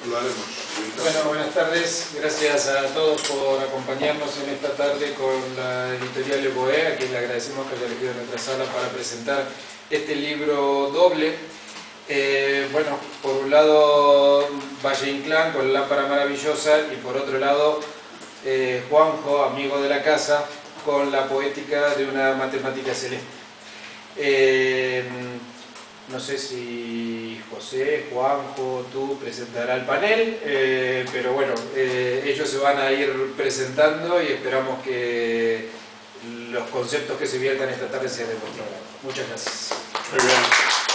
lo haremos. Bueno, buenas tardes. Gracias a todos por acompañarnos en esta tarde con la editorial Evoe, a quien le agradecemos que haya elegido nuestra sala para presentar este libro doble. Bueno, por un lado Valle Inclán con La lámpara maravillosa y por otro lado Juanjo, amigo de la casa, con La poética de una matemática celeste. No sé si José, Juanjo, tú presentará el panel, pero bueno, ellos se van a ir presentando y esperamos que los conceptos que se viertan esta tarde sean de vuestro agrado. Muchas gracias. Muy bien.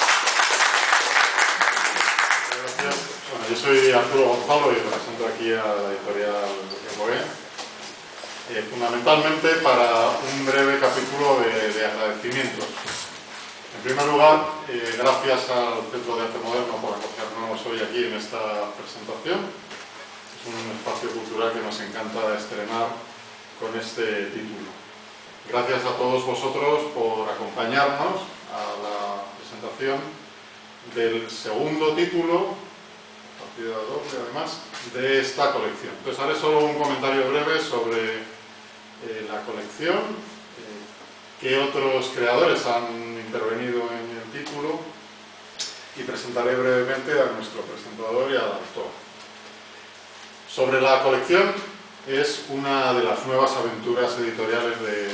Gracias. Bueno, yo soy Arturo Gonzalo y represento aquí a la editorial Evoe, fundamentalmente para un breve capítulo de agradecimientos. En primer lugar, gracias al Centro de Arte Moderno por acogernos hoy aquí en esta presentación. Es un espacio cultural que nos encanta estrenar con este título. Gracias a todos vosotros por acompañarnos a la presentación del segundo título, partida doble además, de esta colección. Entonces haré solo un comentario breve sobre la colección, qué otros creadores han intervenido en el título y presentaré brevemente a nuestro presentador y al autor. Sobre la colección, es una de las nuevas aventuras editoriales de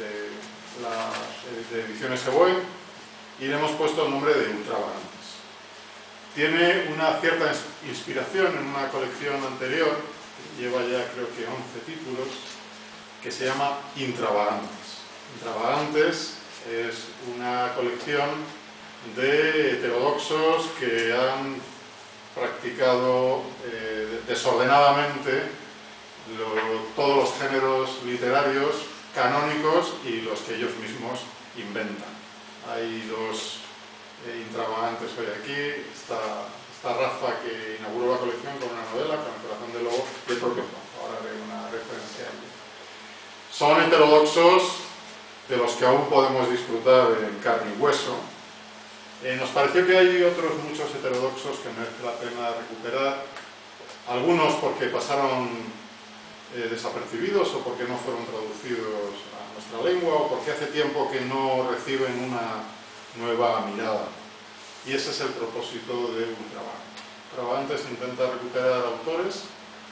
Ediciones Evoe y le hemos puesto el nombre de Ultravagantes. Tiene una cierta inspiración en una colección anterior, que lleva ya creo que 11 títulos, que se llama Intravagantes. Intravagantes es una colección de heterodoxos que han practicado desordenadamente todos los géneros literarios canónicos y los que ellos mismos inventan. Hay dos intravagantes hoy aquí, está Rafa, que inauguró la colección con una novela, con El corazón del lobo, y el propio Juan. Ahora haré una referencia a ello. Son heterodoxos de los que aún podemos disfrutar en carne y hueso. Nos pareció que hay otros muchos heterodoxos que merece la pena recuperar, algunos porque pasaron desapercibidos o porque no fueron traducidos a nuestra lengua o porque hace tiempo que no reciben una nueva mirada. Y ese es el propósito de Ultravagantes. Ultravagantes intenta recuperar autores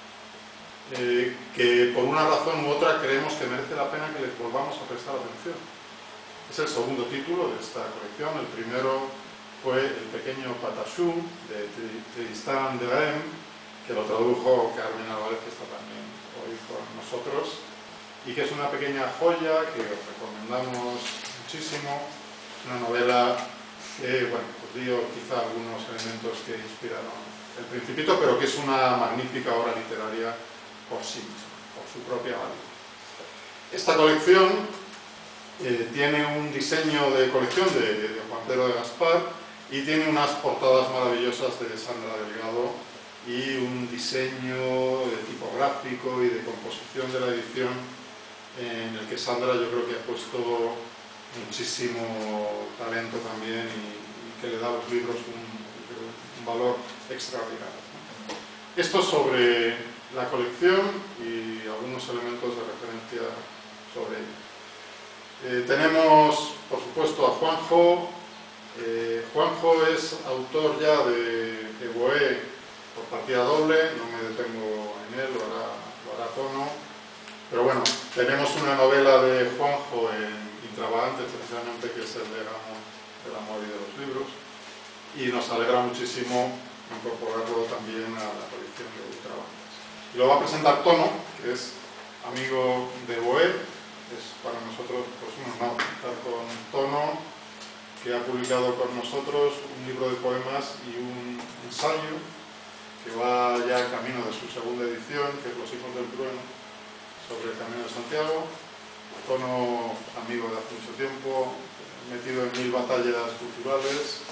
que por una razón u otra creemos que merece la pena que les volvamos a prestar atención. Es el segundo título de esta colección. El primero fue El pequeño Patachou de Tristan de Rennes, que lo tradujo Carmen Álvarez, que está también hoy con nosotros, y que es una pequeña joya que os recomendamos muchísimo. Es una novela que, bueno, os digo quizá algunos elementos que inspiraron El Principito, pero que es una magnífica obra literaria por sí misma, por su propia valía. Esta colección tiene un diseño de colección de Juan Pedro de Gaspar y tiene unas portadas maravillosas de Sandra Delgado y un diseño tipográfico y de composición de la edición en el que Sandra yo creo que ha puesto muchísimo talento también y que le da a los libros un valor extraordinario. Esto sobre la colección y algunos elementos de referencia sobre ella. Tenemos, por supuesto, a Juanjo. Juanjo es autor ya de Evoe por partida doble, no me detengo en él, lo hará Tono. Pero bueno, tenemos una novela de Juanjo en Intravagantes, precisamente, que es el legado del amor y de los libros, y nos alegra muchísimo incorporarlo también a la colección de Ultravagantes. Y lo va a presentar Tono, que es amigo de Evoe. Es para nosotros pues, un honor estar con Tono, que ha publicado con nosotros un libro de poemas y un ensayo que va ya camino de su segunda edición, que es Los hijos del trueno, sobre el Camino de Santiago. Tono, amigo de hace mucho tiempo, metido en 1000 batallas culturales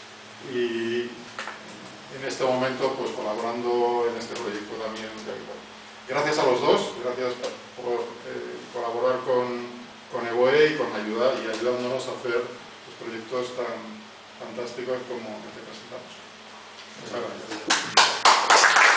y en este momento pues colaborando en este proyecto también. Gracias a los dos, gracias por colaborar con Evoe y con ayudándonos a hacer los proyectos tan fantásticos como el que presentamos. Muchas gracias.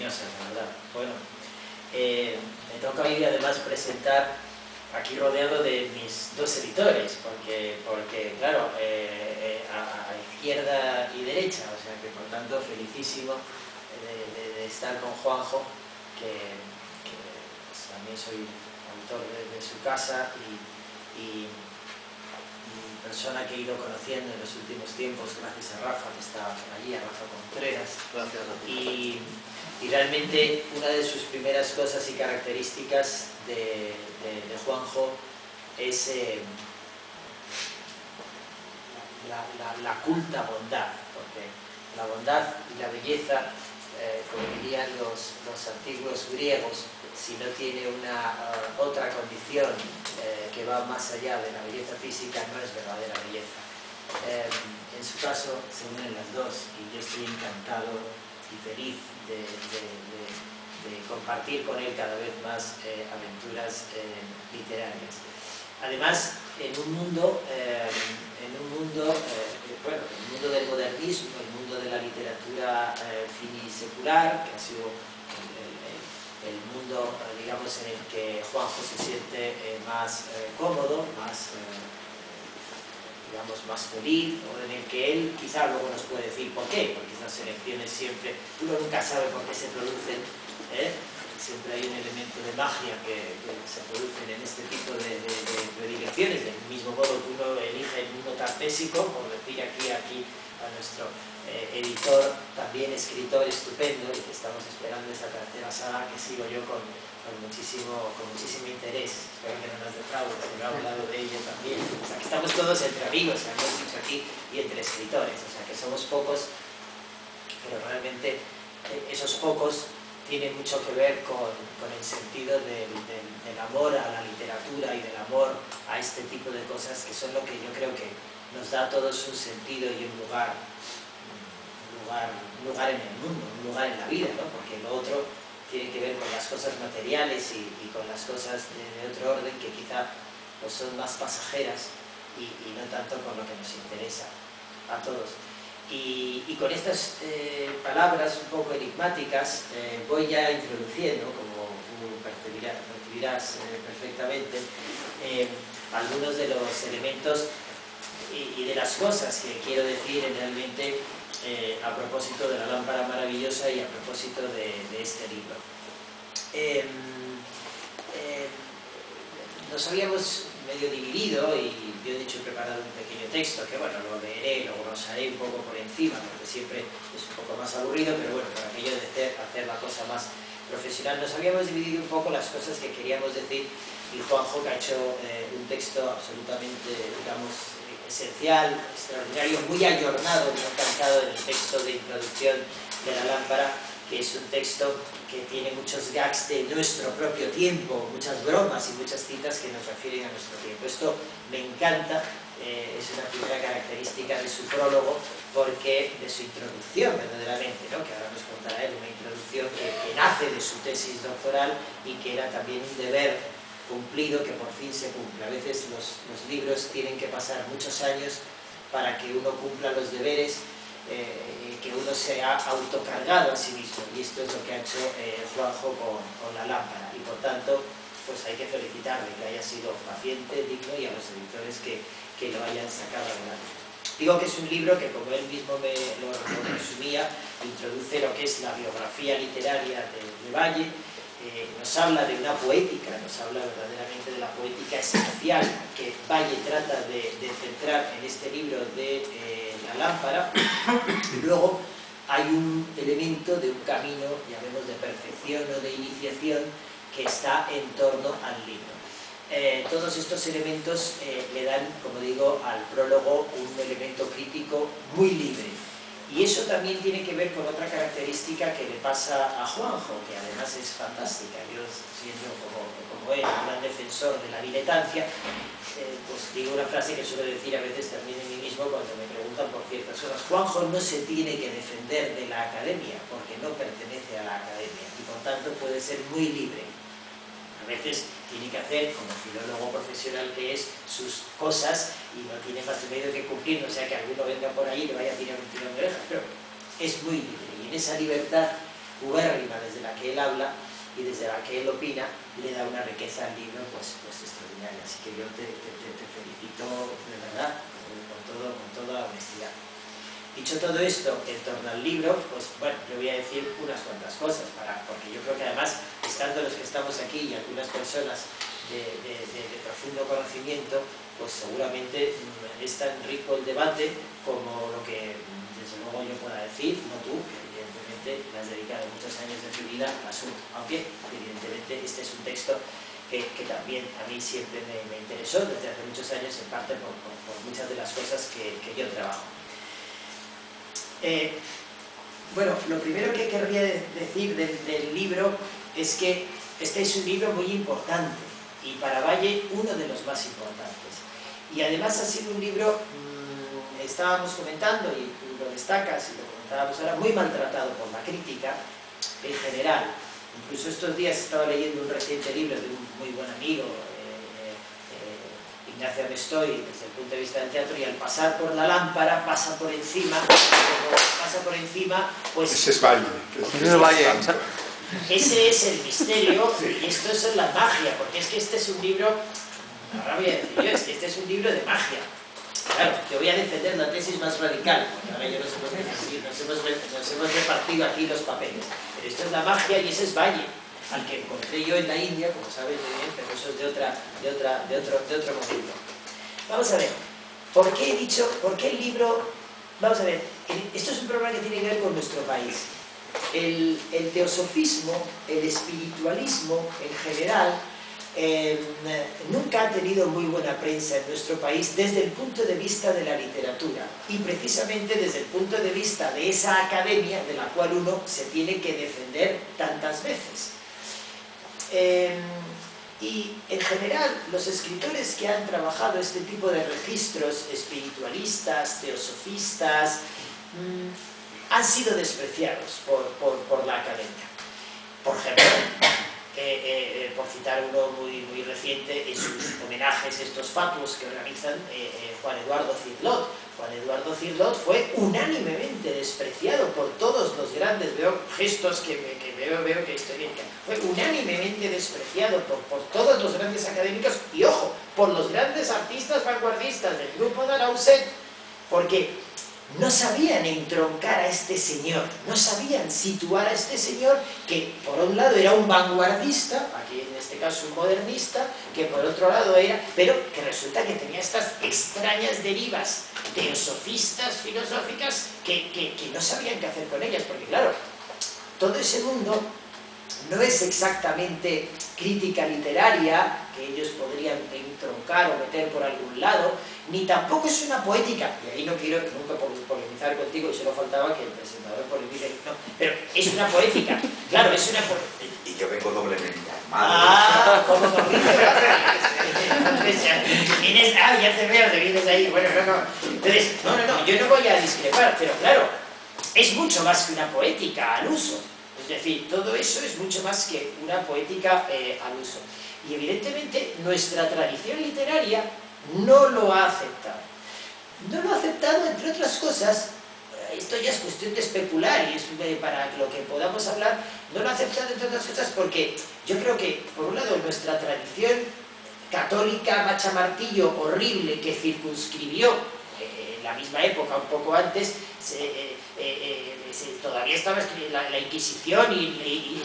cariñosas, la verdad. Bueno, me toca hoy además presentar aquí rodeado de mis dos editores, porque claro, a izquierda y derecha, o sea que por tanto felicísimo de estar con Juanjo, que pues, también soy autor de su casa y persona que he ido conociendo en los últimos tiempos gracias a Rafa, que está allí, a Rafa Contreras. Gracias a ti. Y realmente una de sus primeras cosas y características de Juanjo es la culta bondad, porque la bondad y la belleza, como dirían los antiguos griegos, si no tiene otra condición que va más allá de la belleza física, no es verdadera belleza. En su caso se unen las dos y yo estoy encantado y feliz de compartir con él cada vez más aventuras literarias. Además, en un mundo del modernismo, el mundo de la literatura finisecular, que ha sido el mundo, digamos, en el que Juanjo se siente más cómodo, digamos, más feliz, o en el que él quizá luego nos puede decir por qué, porque esas elecciones siempre, uno nunca sabe por qué se producen, siempre hay un elemento de magia que se producen en este tipo de predilecciones, del mismo modo que uno elige el mundo tartésico, por decir aquí a nuestro editor, también escritor estupendo, y que estamos esperando esa tercera saga que sigo yo con muchísimo interés. Espero que no nos defraude, porque me ha hablado de ello también. O sea, que estamos todos entre amigos, hemos dicho aquí, y entre escritores. O sea, que somos pocos, pero realmente esos pocos tienen mucho que ver con el sentido del amor a la literatura y del amor a este tipo de cosas, que son lo que yo creo que nos da a todos un sentido y un lugar en el mundo, un lugar en la vida, ¿no? Porque lo otro tiene que ver con las cosas materiales y con las cosas de otro orden que quizá pues, son más pasajeras y no tanto con lo que nos interesa a todos. Y con estas palabras un poco enigmáticas voy ya introduciendo, como tú percibirás perfectamente, algunos de los elementos y de las cosas que quiero decir realmente a propósito de la lámpara maravillosa y a propósito de este libro. Nos habíamos medio dividido y yo de hecho he preparado un pequeño texto que bueno, lo leeré, lo glosaré un poco por encima porque siempre es un poco más aburrido, pero bueno, para aquello de hacer la cosa más profesional. Nos habíamos dividido un poco las cosas que queríamos decir y Juanjo, que ha hecho un texto absolutamente, digamos, esencial, extraordinario, muy ayornado, muy encantado en el texto de introducción de la lámpara, que es un texto que tiene muchos gags de nuestro propio tiempo, muchas bromas y muchas citas que nos refieren a nuestro tiempo. Esto me encanta, es una primera característica de su prólogo, porque de su introducción verdaderamente, ¿no? Que ahora nos contará él, una introducción que nace de su tesis doctoral y que era también un deber cumplido que por fin se cumple. A veces los libros tienen que pasar muchos años para que uno cumpla los deberes que uno se ha autocargado a sí mismo, y esto es lo que ha hecho Juanjo con la lámpara, y por tanto pues hay que felicitarle que haya sido paciente, digno, y a los editores que lo hayan sacado adelante. Digo que es un libro que, como él mismo me lo resumía, introduce lo que es la biografía literaria de Valle, nos habla de una poética, nos habla verdaderamente de la poética esencial que Valle trata de centrar en este libro de la lámpara. Y luego hay un elemento de un camino, llamemos de perfección o de iniciación, que está en torno al libro. Todos estos elementos le dan, como digo, al prólogo un elemento crítico muy libre. Y eso también tiene que ver con otra característica que le pasa a Juanjo, que además es fantástica. Yo, siendo como él, un gran defensor de la diletancia, pues digo una frase que suelo decir a veces también en mí mismo cuando me preguntan por ciertas cosas. Juanjo no se tiene que defender de la academia, porque no pertenece a la academia, y por tanto puede ser muy libre. A veces tiene que hacer, como filólogo profesional que es, sus cosas y no tiene más remedio que cumplir, no sea que alguno venga por ahí y le vaya a tirar un tirón de orejas, pero es muy libre, y en esa libertad ubérrima desde la que él habla y desde la que él opina, le da una riqueza al libro pues extraordinaria. Así que yo te felicito de verdad, con toda honestidad. Dicho todo esto, en torno al libro, pues bueno, yo voy a decir unas cuantas cosas, porque yo creo que además, estando los que estamos aquí y algunas personas de profundo conocimiento, pues seguramente es tan rico el debate como lo que desde luego yo pueda decir, no tú, que evidentemente le has dedicado muchos años de tu vida al asunto, aunque evidentemente este es un texto que también a mí siempre me interesó desde hace muchos años, en parte por muchas de las cosas que yo trabajo. Bueno, lo primero que querría decir del libro es que este es un libro muy importante y para Valle uno de los más importantes. Y además ha sido un libro, estábamos comentando y tú lo destacas y lo comentábamos ahora, muy maltratado por la crítica en general. Incluso estos días estaba leyendo un reciente libro de un muy buen amigo, Ignacio Amestoy, desde el punto de vista del teatro, y al pasar por la lámpara pasa por encima, pues... Ese es Valle. Ese es el misterio y esto es la magia, porque es que este es un libro, ahora voy a decir yo, es que este es un libro de magia. Claro, yo voy a defender la tesis más radical, porque ahora ya nos hemos repartido aquí los papeles, pero esto es la magia y ese es Valle, al que encontré yo en la India, como sabes muy bien, pero eso es de otro momento. Vamos a ver, ¿por qué el libro? Vamos a ver, esto es un problema que tiene que ver con nuestro país. El teosofismo, el espiritualismo en general, nunca ha tenido muy buena prensa en nuestro país desde el punto de vista de la literatura y precisamente desde el punto de vista de esa academia de la cual uno se tiene que defender tantas veces. Y en general los escritores que han trabajado este tipo de registros espiritualistas, teosofistas, han sido despreciados por la academia. Por ejemplo, por citar uno muy reciente, en sus homenajes, estos fatuos que organizan Juan Eduardo Cirlot. Juan Eduardo Cirlot fue unánimemente despreciado por todos los grandes, veo gestos que veo que estoy bien, fue unánimemente despreciado por todos los grandes académicos y, ojo, por los grandes artistas vanguardistas del grupo de Arauset, porque no sabían entroncar a este señor, no sabían situar a este señor que por un lado era un vanguardista, aquí en este caso un modernista, que por otro lado era, pero que resulta que tenía estas extrañas derivas teosofistas, filosóficas, que no sabían qué hacer con ellas, porque claro, todo ese mundo no es exactamente crítica literaria, que ellos podrían entroncar o meter por algún lado, ni tampoco es una poética, y ahí no quiero nunca polemizar contigo, y solo faltaba que el presentador polemice, no, pero es una poética, claro, es una poética. Y yo vengo doblemente armado. Ah, como corriente, ya te veo, te vienes ahí, bueno, no. Entonces, no, yo no voy a discrepar, pero claro, es mucho más que una poética al uso. Es decir, todo eso es mucho más que una poética al uso. Y evidentemente nuestra tradición literaria no lo ha aceptado. No lo ha aceptado, entre otras cosas, esto ya es cuestión de especular y es para lo que podamos hablar, no lo ha aceptado entre otras cosas porque yo creo que, por un lado, nuestra tradición católica machamartillo horrible que circunscribió en la misma época, un poco antes, todavía estaba la Inquisición y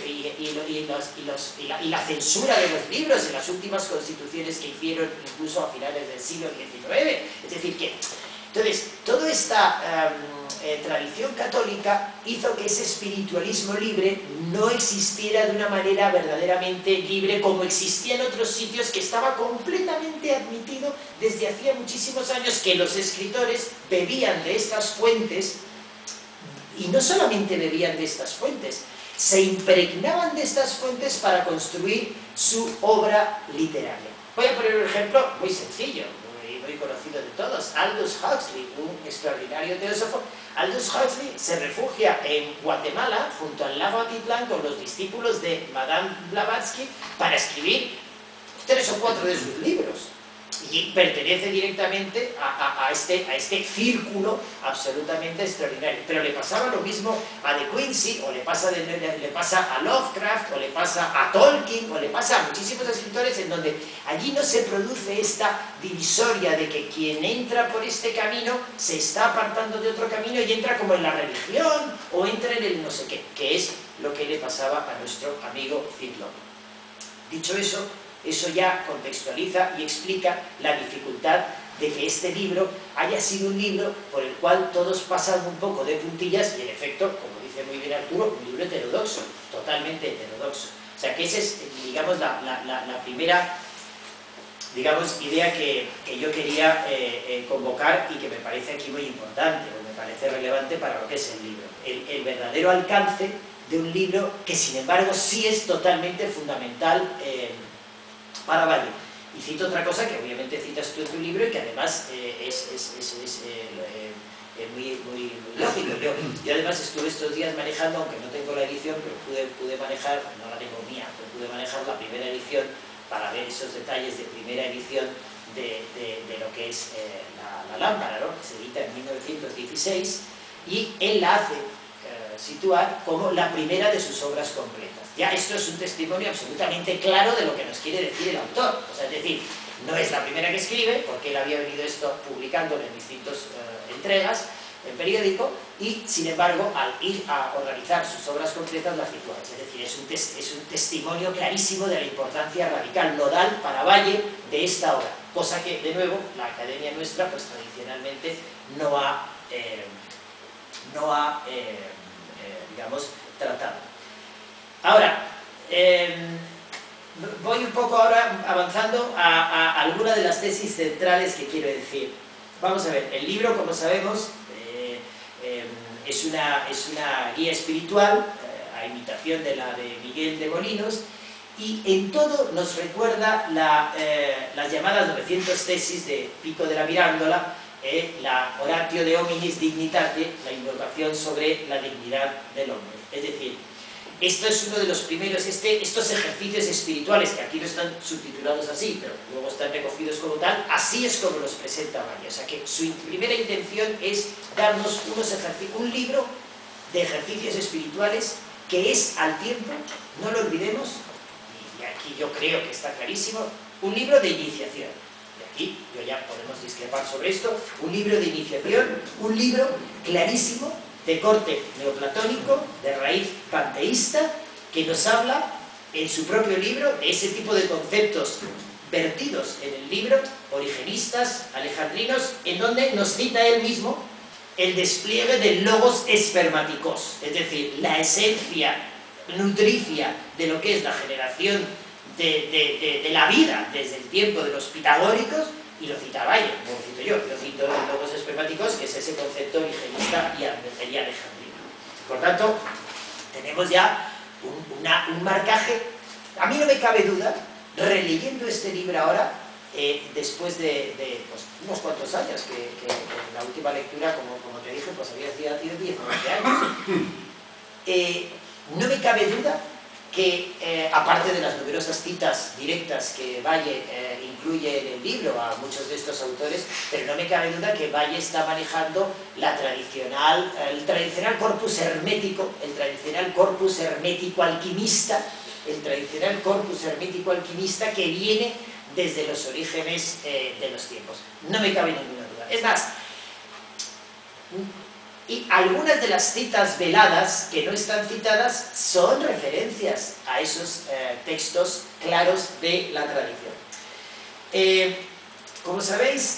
la censura de los libros en las últimas constituciones que hicieron incluso a finales del siglo XIX. Es decir, que entonces toda esta tradición católica hizo que ese espiritualismo libre no existiera de una manera verdaderamente libre como existía en otros sitios, que estaba completamente admitido desde hacía muchísimos años, que los escritores bebían de estas fuentes. Y no solamente bebían de estas fuentes, se impregnaban de estas fuentes para construir su obra literaria. Voy a poner un ejemplo muy sencillo, muy conocido de todos, Aldous Huxley, un extraordinario teósofo. Aldous Huxley se refugia en Guatemala, junto al lago Atitlán, con los discípulos de Madame Blavatsky, para escribir 3 o 4 de sus libros. y pertenece directamente a este círculo absolutamente extraordinario. Pero le pasaba lo mismo a De Quincey, o le pasa a Lovecraft, o le pasa a Tolkien, o le pasa a muchísimos escritores, en donde allí no se produce esta divisoria de que quien entra por este camino se está apartando de otro camino y entra como en la religión, o entra en el no sé qué, que es lo que le pasaba a nuestro amigo Phil Lovell. Dicho eso, eso ya contextualiza y explica la dificultad de que este libro haya sido un libro por el cual todos pasan un poco de puntillas y, en efecto, como dice muy bien Arturo, un libro heterodoxo, totalmente heterodoxo. O sea, que esa es, digamos, la primera, digamos, idea que yo quería convocar y que me parece aquí muy importante, o me parece relevante para lo que es el libro. El verdadero alcance de un libro que, sin embargo, sí es totalmente fundamental para Valle. Y cito otra cosa que obviamente citas tú en tu libro y que además es muy lógico. Yo además estuve estos días manejando, aunque no tengo la edición, pero pude manejar, no la tengo mía, pero pude manejar la primera edición para ver esos detalles de primera edición de lo que es la lámpara, ¿no? Que se edita en 1916, y él la hace situar como la primera de sus obras completas. Ya esto es un testimonio absolutamente claro de lo que nos quiere decir el autor. O sea, es decir, no es la primera que escribe, porque él había venido esto publicándolo en distintas entregas, en periódico, y sin embargo, al ir a organizar sus obras completas, las sitúa. Es decir, es un testimonio clarísimo de la importancia radical, nodal para Valle de esta obra, cosa que, de nuevo, la academia nuestra, pues tradicionalmente no ha digamos, tratado. Ahora, voy un poco ahora avanzando a algunas de las tesis centrales que quiero decir. Vamos a ver, el libro, como sabemos, es una guía espiritual, a imitación de la de Miguel de Molinos, y en todo nos recuerda las llamadas 900 tesis de Pico de la Mirándola, la Oratio de Hominis Dignitate, la invocación sobre la dignidad del hombre. Es decir, esto es uno de los primeros, estos ejercicios espirituales, que aquí no están subtitulados así, pero luego están recogidos como tal, así es como los presenta Valle. O sea que su primera intención es darnos un libro de ejercicios espirituales que es al tiempo, no lo olvidemos, y aquí yo creo que está clarísimo, un libro de iniciación. Y aquí yo ya podemos discrepar sobre esto, un libro de iniciación, un libro clarísimo, de corte neoplatónico, de raíz panteísta, que nos habla en su propio libro de ese tipo de conceptos vertidos en el libro, origenistas, alejandrinos, en donde nos cita él mismo el despliegue del logos espermáticos, es decir, la esencia nutricia de lo que es la generación de la vida desde el tiempo de los pitagóricos, y lo cita Valle, no lo cito yo el logos espermáticos, que es ese concepto originista y alejandrino. Por tanto, tenemos ya un marcaje. A mí no me cabe duda, releyendo este libro ahora, después de pues, unos cuantos años, que en la última lectura, como te dije, pues había sido 10 o 20 años, no me cabe duda que, aparte de las numerosas citas directas que Valle incluye en el libro a muchos de estos autores, pero no me cabe duda que Valle está manejando el tradicional corpus hermético, el tradicional corpus hermético alquimista, que viene desde los orígenes de los tiempos. No me cabe ninguna duda. Es más, y algunas de las citas veladas que no están citadas son referencias a esos textos claros de la tradición. Como sabéis,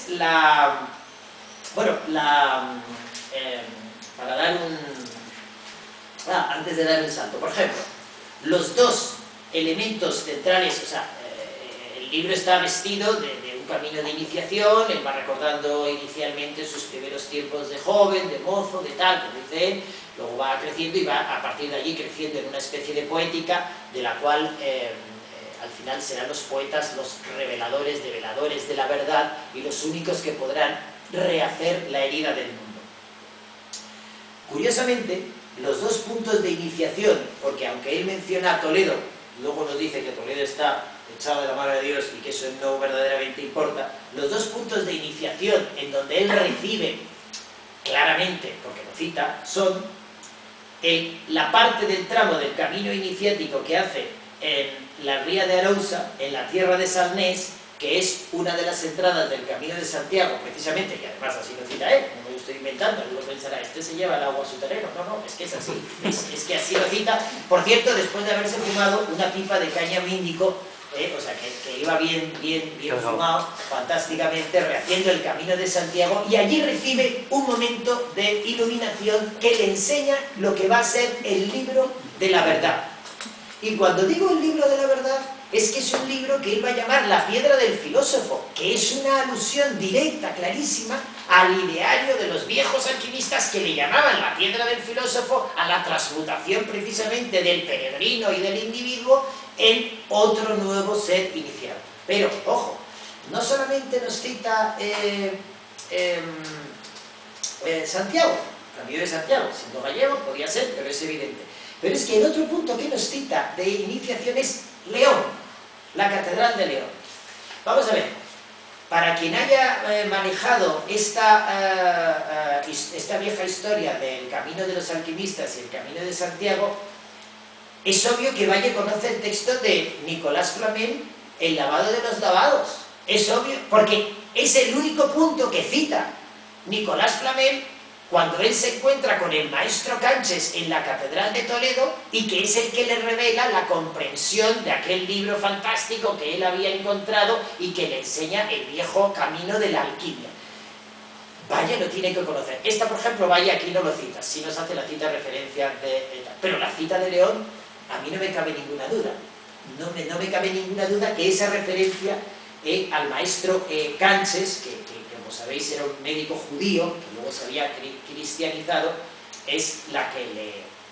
para dar antes de dar un salto, por ejemplo, los dos elementos centrales, o sea, el libro está vestido de un camino de iniciación, él va recordando inicialmente sus primeros tiempos de joven, de mozo, de tal, como dice él, luego va creciendo y va a partir de allí creciendo en una especie de poética de la cual al final serán los poetas los reveladores de la verdad y los únicos que podrán rehacer la herida del mundo. Curiosamente, los dos puntos de iniciación, porque aunque él menciona a Toledo, luego nos dice que Toledo está echado de la mano de Dios y que eso no verdaderamente importa, los dos puntos de iniciación en donde él recibe claramente, porque lo cita, son la parte del tramo del camino iniciático que hace en la ría de Arousa, en la tierra de Salnés, que es una de las entradas del Camino de Santiago, precisamente, que además así lo cita él, no me lo estoy inventando, luego pensará, este se lleva el agua a su terreno. No, es que es así, es que así lo cita, por cierto, después de haberse fumado una pipa de cáñamo índico, o sea, que iba bien fumado, fantásticamente, rehaciendo el Camino de Santiago, y allí recibe un momento de iluminación que le enseña lo que va a ser el libro de la verdad. Y cuando digo el libro de la verdad, es que es un libro que él va a llamar La piedra del filósofo, que es una alusión directa, clarísima, al ideario de los viejos alquimistas que le llamaban la piedra del filósofo, a la transmutación precisamente del peregrino y del individuo en otro nuevo ser iniciado. Pero, ojo, no solamente nos cita Santiago, Camino de Santiago, siendo gallego podía ser, pero es evidente. Pero es que el otro punto que nos cita de iniciación es León, la Catedral de León. Vamos a ver, para quien haya manejado esta vieja historia del Camino de los Alquimistas y el Camino de Santiago, es obvio que vaya a conocer el texto de Nicolás Flamel, El lavado de los lavados. Es obvio, porque es el único punto que cita Nicolás Flamel cuando él se encuentra con el maestro Canches en la Catedral de Toledo, y que es el que le revela la comprensión de aquel libro fantástico que él había encontrado y que le enseña el viejo camino de la alquimia. Vaya, lo tiene que conocer. Esta, por ejemplo, vaya, aquí no lo cita, sí nos hace la cita referencia pero la cita de León, a mí no me cabe ninguna duda. No me cabe ninguna duda que esa referencia al maestro Canches, que como sabéis era un médico judío, que luego se había cristianizado, es la que le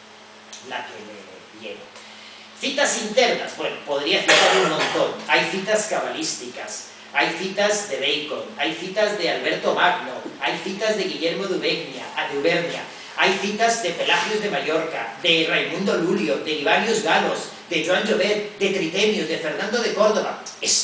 lleva. Citas internas, bueno, podría citar un montón. Hay citas cabalísticas, hay citas de Bacon, hay citas de Alberto Magno, hay citas de Guillermo de Auvernia, hay citas de Pelagios de Mallorca, de Raimundo Lulio, de Libanius Galos, de Joan Jovet, de Tritemius, de Fernando de Córdoba.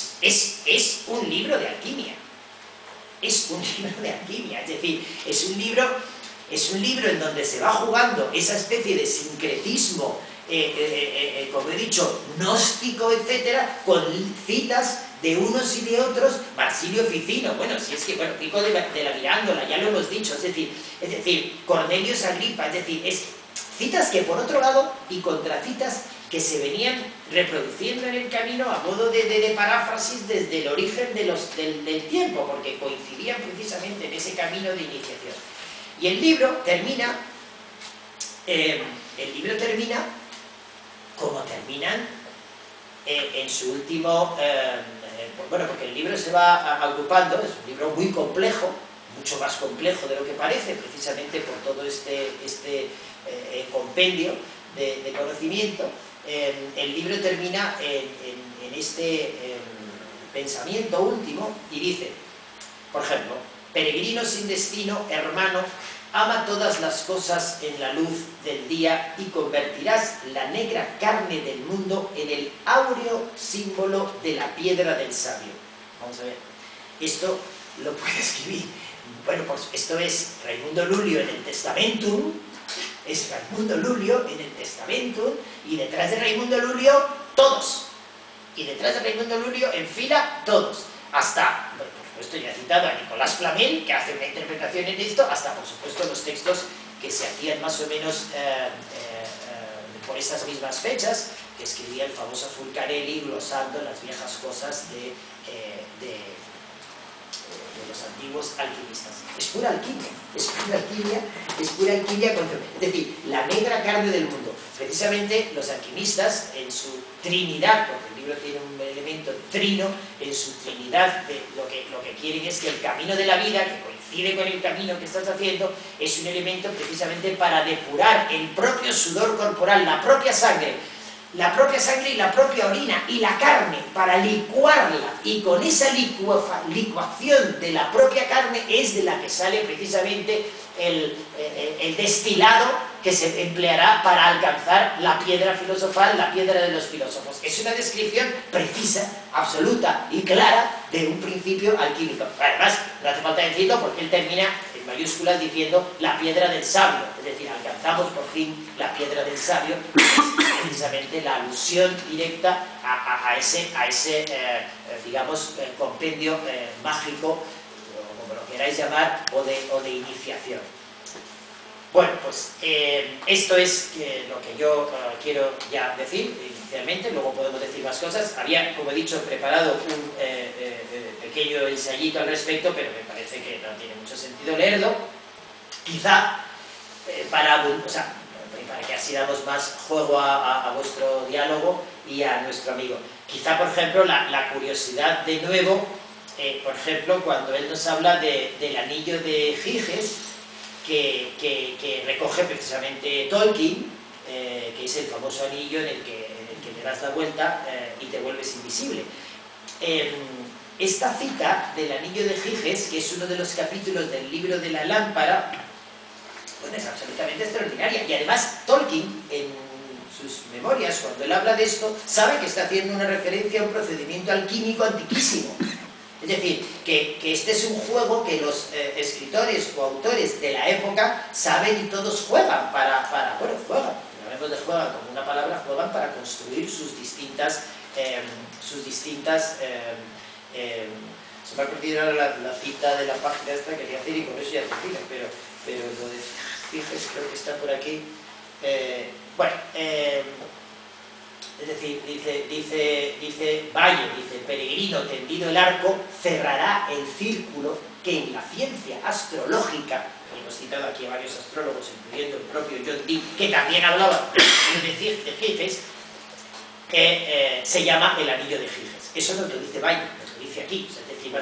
Es un libro de alquimia. Es un libro de alquimia, es decir, es un libro en donde se va jugando esa especie de sincretismo, como he dicho, gnóstico, etcétera, con citas de unos y de otros. Marsilio Ficino, bueno, si es que, bueno, Pico de la Mirándola, ya lo hemos dicho, es decir, Cornelius Agripa, es decir, es citas que por otro lado, y contracitas que se venían reproduciendo en el camino a modo de paráfrasis desde el origen del tiempo, porque coincidían precisamente en ese camino de iniciación. Y el libro termina como terminan en su último... bueno, porque el libro se va agrupando, es un libro muy complejo, mucho más complejo de lo que parece, precisamente por todo este compendio de conocimiento. El libro termina en este pensamiento último y dice, por ejemplo, peregrino sin destino, hermano, ama todas las cosas en la luz del día y convertirás la negra carne del mundo en el áureo símbolo de la piedra del sabio. Vamos a ver, esto lo puede escribir. Bueno, pues esto es Raimundo Lulio en el Testamentum, es Raimundo Lulio en el Testamentum, y detrás de Raimundo Lulio, todos. Y detrás de Raimundo Lulio, en fila, todos. Hasta, bueno, por supuesto, ya he citado a Nicolás Flamel, que hace una interpretación en esto, hasta, por supuesto, los textos que se hacían más o menos por esas mismas fechas, que escribía el famoso Fulcarelli, glosando las viejas cosas de los antiguos alquimistas. Es pura alquimia, es pura alquimia, es pura alquimia. Es decir, la negra carne del mundo. Precisamente los alquimistas, en su trinidad, porque el libro tiene un elemento trino, en su trinidad, lo que quieren es que el camino de la vida, que coincide con el camino que estás haciendo, es un elemento precisamente para depurar el propio sudor corporal, la propia sangre y la propia orina y la carne, para licuarla, y con esa licuación de la propia carne es de la que sale precisamente el destilado que se empleará para alcanzar la piedra filosofal, la piedra de los filósofos. Es una descripción precisa, absoluta y clara de un principio alquímico. Además, no hace falta decirlo porque él termina en mayúsculas diciendo la piedra del sabio, es decir, alcanzamos por fin la piedra del sabio, precisamente la alusión directa a ese digamos, compendio mágico, o como lo queráis llamar, o de iniciación. Bueno, pues esto es lo que yo quiero ya decir inicialmente, luego podemos decir más cosas. Había, como he dicho, preparado un pequeño ensayito al respecto, pero me parece que no tiene mucho sentido leerlo. Quizá para que así damos más juego a vuestro diálogo y a nuestro amigo. Quizá, por ejemplo, la curiosidad de nuevo, por ejemplo, cuando él nos habla del anillo de Giges, que recoge precisamente Tolkien, que es el famoso anillo en el que le das la vuelta y te vuelves invisible. Esta cita del anillo de Giges, que es uno de los capítulos del libro de la lámpara, bueno, es absolutamente extraordinaria. Y además Tolkien, en sus memorias, cuando él habla de esto, sabe que está haciendo una referencia a un procedimiento alquímico antiquísimo. Es decir, que este es un juego que los escritores o autores de la época saben y todos juegan bueno, juegan, hablemos de juegan como una palabra, juegan para construir sus distintas se me ha perdido ahora la cita de la página esta que quería decir y con eso ya termino, pero lo de Giges creo que está por aquí. Es decir, dice Valle, dice, el peregrino tendido el arco cerrará el círculo que en la ciencia astrológica, y hemos citado aquí a varios astrólogos, incluyendo el propio John Dee, que también hablaba de Giges, se llama el anillo de Giges. Eso no lo dice Valle, lo dice aquí. Es decir,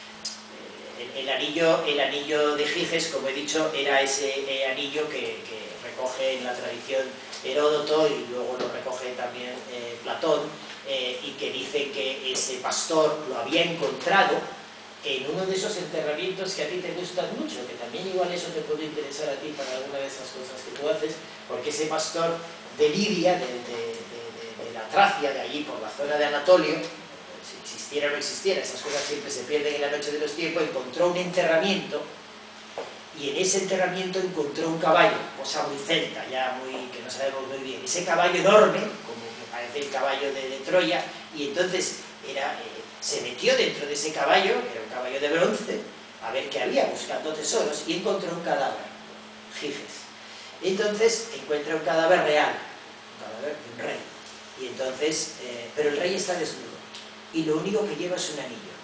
el anillo de Giges, como he dicho, era ese anillo que recoge en la tradición Heródoto y luego lo recoge también Platón, y que dice que ese pastor lo había encontrado en uno de esos enterramientos que a ti te gustan mucho, que también igual eso te puede interesar a ti para alguna de esas cosas que tú haces, porque ese pastor de Lidia, de la Tracia, de allí por la zona de Anatolio, si existiera o no existiera, esas cosas siempre se pierden en la noche de los tiempos, encontró un enterramiento. Y en ese enterramiento encontró un caballo, cosa muy celta, ya que no sabemos muy bien. Ese caballo enorme, como que parece el caballo de Troya, y entonces se metió dentro de ese caballo, que era un caballo de bronce, a ver qué había, buscando tesoros, y encontró un cadáver, Giges. Entonces encuentra un cadáver real, un cadáver de un rey. Y entonces, pero el rey está desnudo, y lo único que lleva es un anillo.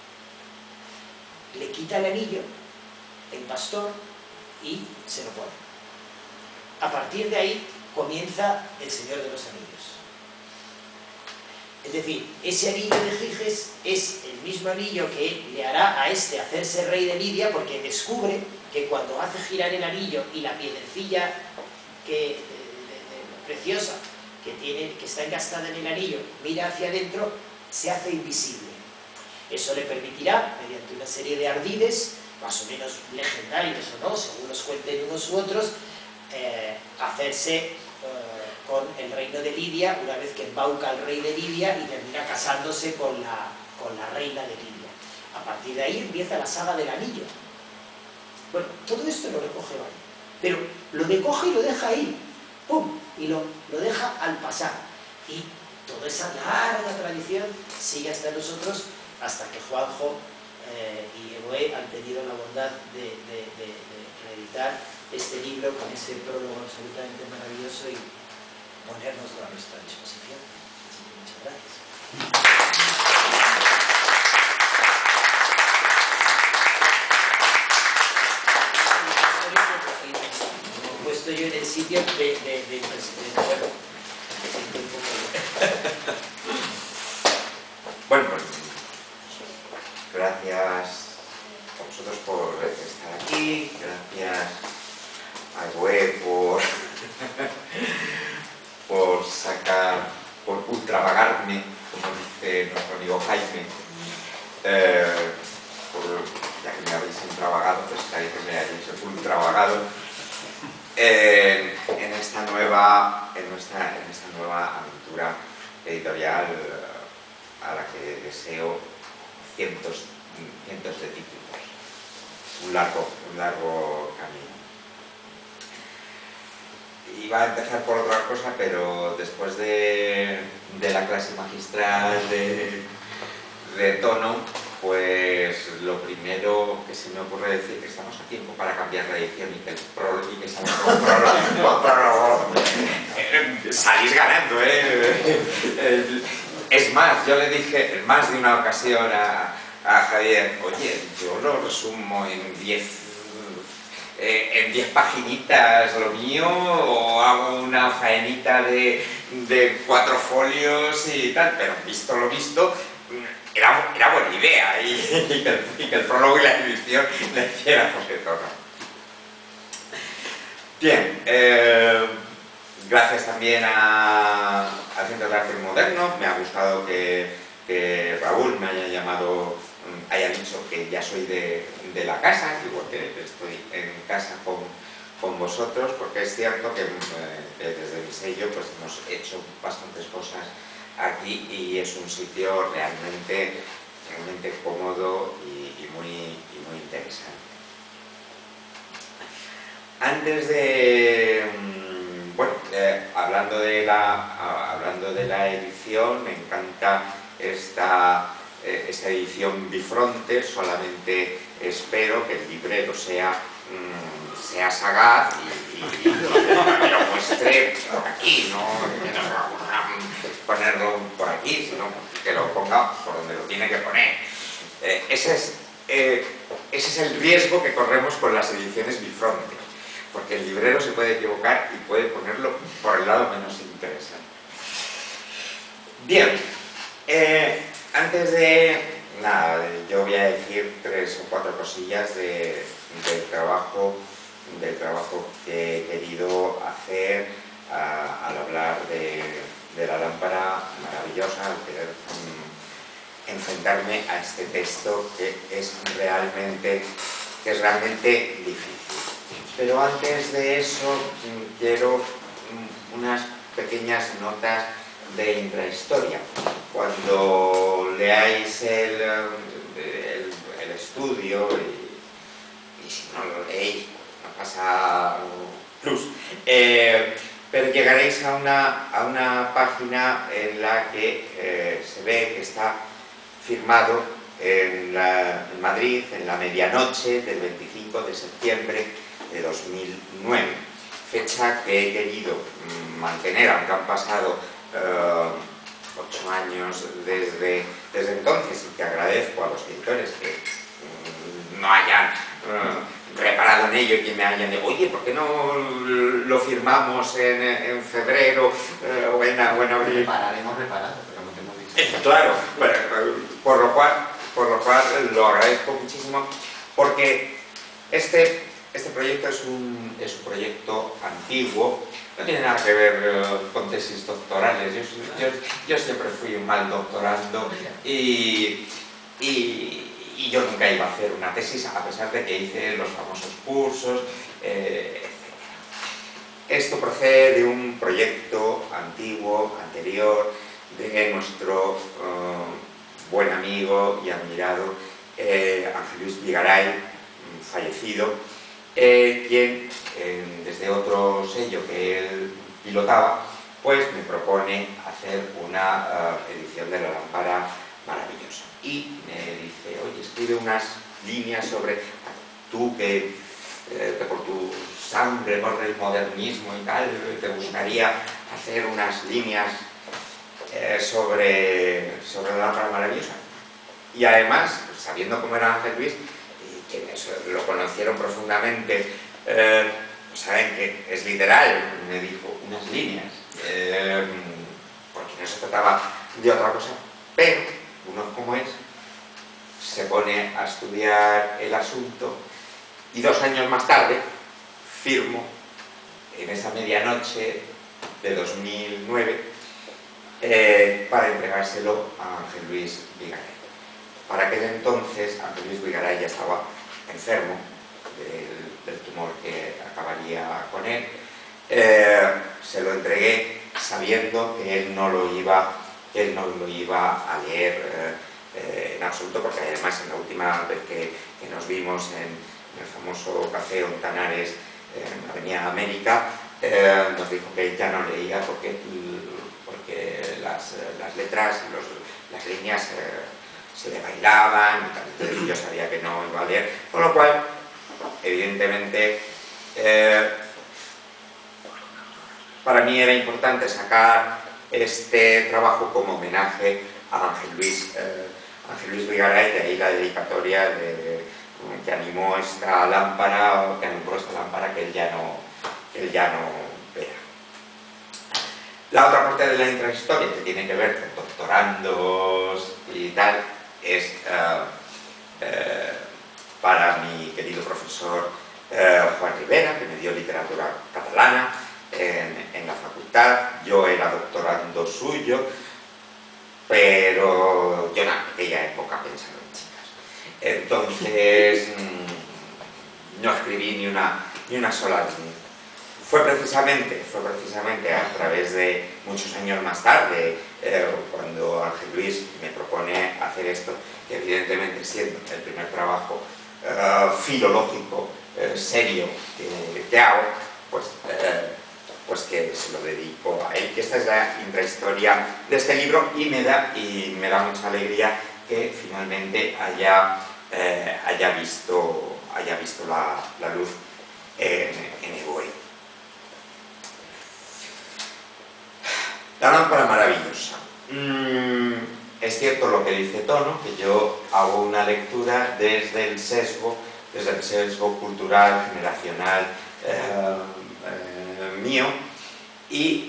Le quita el anillo el pastor y se lo pone. A partir de ahí comienza el Señor de los Anillos. Es decir, ese anillo de Giges es el mismo anillo que le hará a este hacerse rey de Lidia, porque descubre que cuando hace girar el anillo y la piedrecilla preciosa que está encastada en el anillo mira hacia adentro, se hace invisible. Eso le permitirá, mediante una serie de ardides más o menos legendarios o no, según nos cuenten unos u otros, hacerse con el reino de Lidia, una vez que embauca al rey de Lidia y termina casándose con la reina de Lidia. A partir de ahí empieza la saga del anillo. Bueno, todo esto lo recoge Valle, pero lo recoge y lo deja ahí, ¡pum!, y lo deja al pasar. Y toda esa larga tradición sigue hasta nosotros, hasta que Juanjo y Evoe han tenido la bondad de reeditar este libro con ese prólogo absolutamente maravilloso y ponérnoslo a nuestra disposición. Muchas gracias. Como he puesto yo en el sitio del presidente. Bueno, pues gracias a vosotros por estar aquí, gracias a Evoe por ultravagarme, como dice nuestro amigo Jaime, ya que me habéis ultravagado, pues sabéis que me habéis ultravagado en esta nueva aventura editorial a la que deseo cientos de títulos, un largo camino. Iba a empezar por otra cosa, pero después de la clase magistral de tono, pues lo primero que se me ocurre decir que estamos a tiempo para cambiar la edición y que el prólogo y que salga con prólogo. Salís ganando, ¿eh? Es más, yo le dije en más de una ocasión a Javier, oye, yo lo resumo en 10 paginitas lo mío, o hago una faenita de 4 folios y tal, pero visto lo visto, era buena idea y que el prólogo y la edición la hiciera José Tono. Bien, gracias también al Centro de Arte Moderno. Me ha gustado que Raúl me haya llamado, haya dicho que ya soy de la casa, igual que estoy en casa con vosotros, porque es cierto que desde mi sello pues hemos hecho bastantes cosas aquí y es un sitio realmente cómodo y muy interesante. Este, hablando de la edición, me encanta esta edición bifronte. Solamente espero que el librero sea sagaz y me lo muestre por aquí, no ponerlo por aquí, sino que lo ponga por donde lo tiene que poner. Ese es el riesgo que corremos con las ediciones bifronte, porque el librero se puede equivocar y puede ponerlo por el lado menos interesante. Bien, antes de nada, yo voy a decir 3 o 4 cosillas del trabajo que he querido hacer al hablar de la lámpara maravillosa, al querer enfrentarme a este texto que es realmente difícil. Pero antes de eso quiero unas pequeñas notas de intrahistoria. Cuando leáis el estudio, y si no lo leéis, no pasa plus, pero llegaréis a una página en la que se ve que está firmado en Madrid, en la medianoche del 25 de septiembre de 2009, fecha que he querido mantener, aunque han pasado 8 años desde entonces, y que agradezco a los editores que no hayan reparado en ello y que me hayan dicho, oye, ¿por qué no lo firmamos en febrero o en abril? Hemos reparado, pero no te hemos dicho. Claro, por lo cual lo agradezco muchísimo, porque este proyecto es un proyecto antiguo, no tiene nada que ver con tesis doctorales. Yo siempre fui un mal doctorando y yo nunca iba a hacer una tesis, a pesar de que hice los famosos cursos, etc. Esto procede de un proyecto antiguo, anterior, de nuestro buen amigo y admirado Ángel Luis Vigaray, fallecido, quien desde otro sello que él pilotaba, pues me propone hacer una edición de la lámpara maravillosa. Y me dice, oye, escribe unas líneas sobre tú que por tu sangre corre el modernismo y tal, te gustaría hacer unas líneas sobre la lámpara maravillosa. Y además, sabiendo cómo era Ángel Luis, y quienes lo conocieron profundamente, saben que es literal, me dijo unas líneas, porque no se trataba de otra cosa, pero uno como es, se pone a estudiar el asunto y 2 años más tarde firmo en esa medianoche de 2009 para entregárselo a Ángel Luis Vigaray. Para aquel entonces Ángel Luis Vigaray ya estaba enfermo del tumor que acabaría con él se lo entregué sabiendo que él no lo iba a leer en absoluto, porque además en la última vez que nos vimos en el famoso Café Ontanares en Avenida América, nos dijo que ya no leía porque las letras y las líneas se le bailaban, y yo sabía que no iba a leer, con lo cual, evidentemente, para mí era importante sacar este trabajo como homenaje a Ángel Luis Vigaray, de ahí la dedicatoria que animó esta lámpara, que él ya no vea. La otra parte de la intrahistoria, que tiene que ver con doctorandos y tal, es para mi querido profesor Juan Rivera, que me dio literatura catalana en la facultad. Yo era doctorando suyo, pero yo en aquella época pensaba en chicas. Entonces no escribí ni una sola línea. Fue precisamente a través de muchos años más tarde, cuando Ángel Luis me propone hacer esto, que evidentemente siendo el primer trabajo filológico serio que hago, pues que se lo dedico a él. Esta es la intrahistoria de este libro, y me da mucha alegría que finalmente haya visto la luz en Evoe. La lámpara maravillosa. Es cierto lo que dice Tono, que yo hago una lectura desde el sesgo cultural, generacional mío, y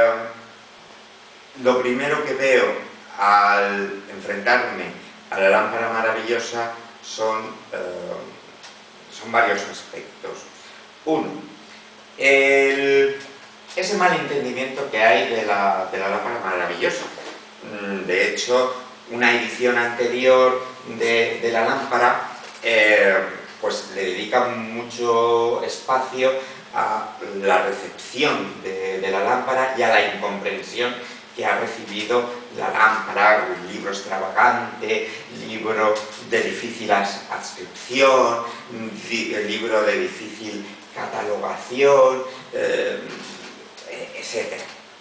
lo primero que veo al enfrentarme a la lámpara maravillosa son varios aspectos. Uno, ese malentendimiento que hay de la lámpara maravillosa. De hecho, una edición anterior de la lámpara pues le dedica mucho espacio a la recepción de la lámpara y a la incomprensión que ha recibido la lámpara, un libro extravagante, libro de difícil adscripción, libro de difícil catalogación, etc.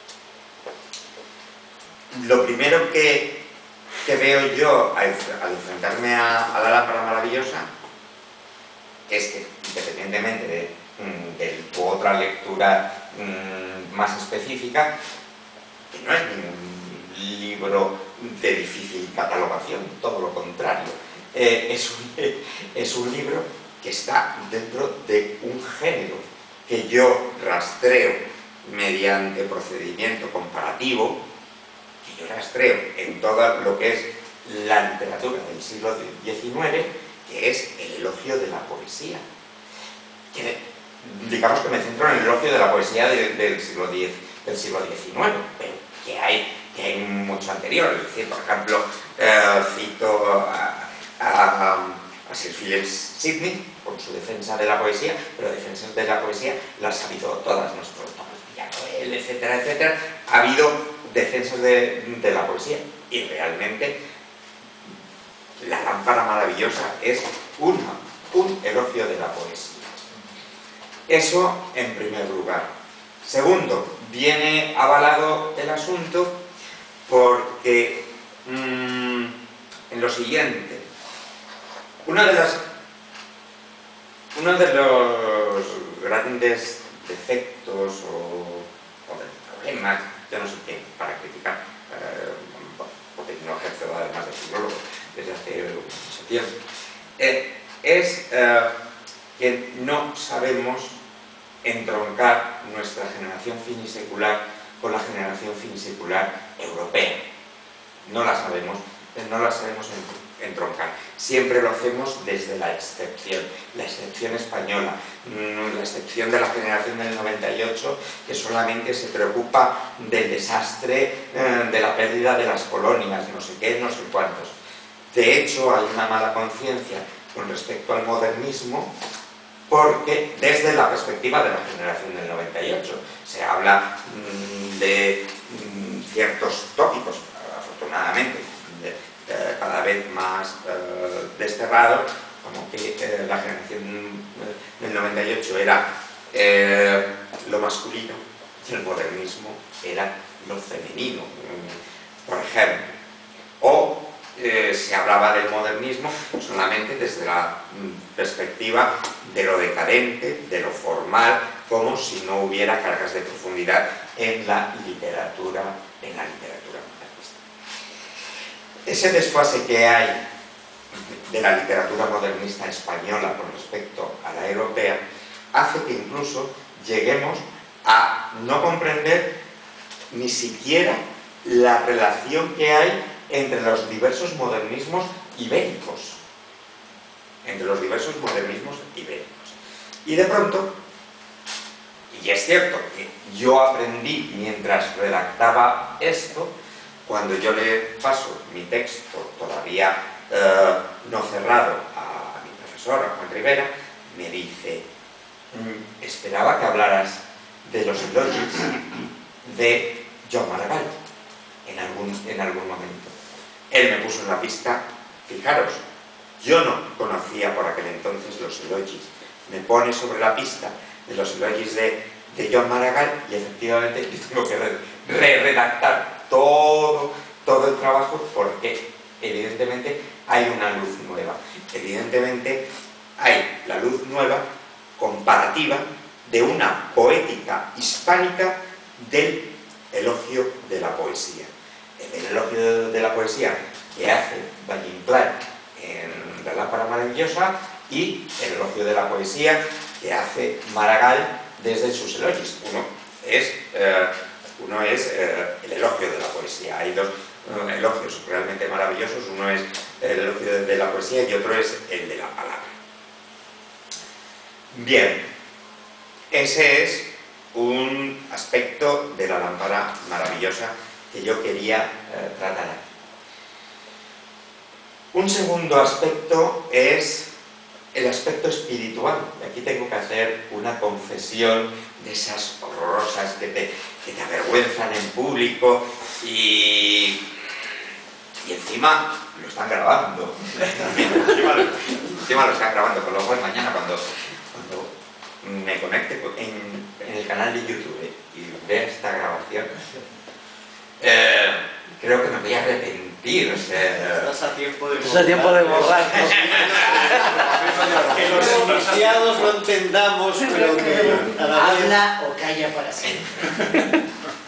Lo primero que veo yo al enfrentarme a la lámpara maravillosa es que, independientemente de tu otra lectura más específica, que no es ningún libro de difícil catalogación, todo lo contrario, es un libro que está dentro de un género que yo rastreo mediante procedimiento comparativo, que yo rastreo en todo lo que es la literatura del siglo XIX, que es el elogio de la poesía. Digamos que me centro en el elogio de la poesía del siglo XIX, pero que hay mucho anterior. Es decir, por ejemplo, cito a Sir Philip Sidney con su defensa de la poesía, pero defensas de la poesía las ha habido todas, nuestro Tomás Villarroel, etcétera, etcétera. Ha habido defensas de la poesía, y realmente la lámpara maravillosa es un elogio de la poesía. Eso en primer lugar. Segundo, viene avalado el asunto porque en lo siguiente, uno de los grandes defectos o problemas, yo no sé quién para criticar, porque no ejerzo además de filólogo desde hace mucho tiempo, es que no sabemos entroncar nuestra generación finisecular con la generación finisecular europea. No la sabemos entroncar. Siempre lo hacemos desde la excepción española, la excepción de la generación del 98, que solamente se preocupa del desastre, de la pérdida de las colonias, no sé qué, no sé cuántos. De hecho, hay una mala conciencia con respecto al modernismo porque desde la perspectiva de la generación del 98 se habla de ciertos tópicos, afortunadamente, cada vez más desterrados, como que la generación del 98 era lo masculino y el modernismo era lo femenino, por ejemplo. O se hablaba del modernismo solamente desde la perspectiva de lo decadente, de lo formal, como si no hubiera cargas de profundidad en la literatura modernista. Ese desfase que hay de la literatura modernista española con respecto a la europea hace que incluso lleguemos a no comprender ni siquiera la relación que hay entre los diversos modernismos ibéricos. Y de pronto, y es cierto que yo aprendí mientras redactaba esto, cuando yo le paso mi texto todavía no cerrado a mi profesor, a Juan Rivera, me dice: esperaba que hablaras de los elogis de Joan Maragall en algún momento. Él me puso en la pista, fijaros, yo no conocía por aquel entonces los elogis, me pone sobre la pista de los elogis de Joan Maragall y efectivamente yo tengo que redactar todo el trabajo porque evidentemente hay una luz nueva, evidentemente hay la luz nueva comparativa de una poética hispánica del elogio de la poesía. El elogio de la poesía que hace Valle Inclán en La lámpara maravillosa y el elogio de la poesía que hace Maragall desde sus elogis. Uno es el elogio de la poesía. Hay dos elogios realmente maravillosos. Uno es el elogio de la poesía y otro es el de la palabra. Bien, ese es un aspecto de la lámpara maravillosa que yo quería tratar aquí. Un segundo aspecto es el aspecto espiritual. Aquí tengo que hacer una confesión de esas horrorosas que te avergüenzan en público y encima lo están grabando. encima lo están grabando, con lo cual mañana cuando me conecte en el canal de YouTube y vea esta grabación, creo que me voy a arrepentir. Estás a tiempo de borrar. Estás a tiempo de borrar. Que los iniciados lo entendamos, pero que cada vez... Habla o calla para siempre.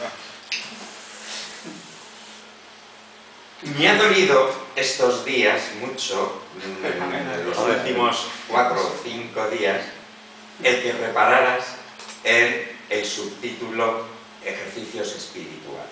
Me ha dolido estos días mucho, los últimos 4 o 5 días, el que repararas en el subtítulo Ejercicios espirituales.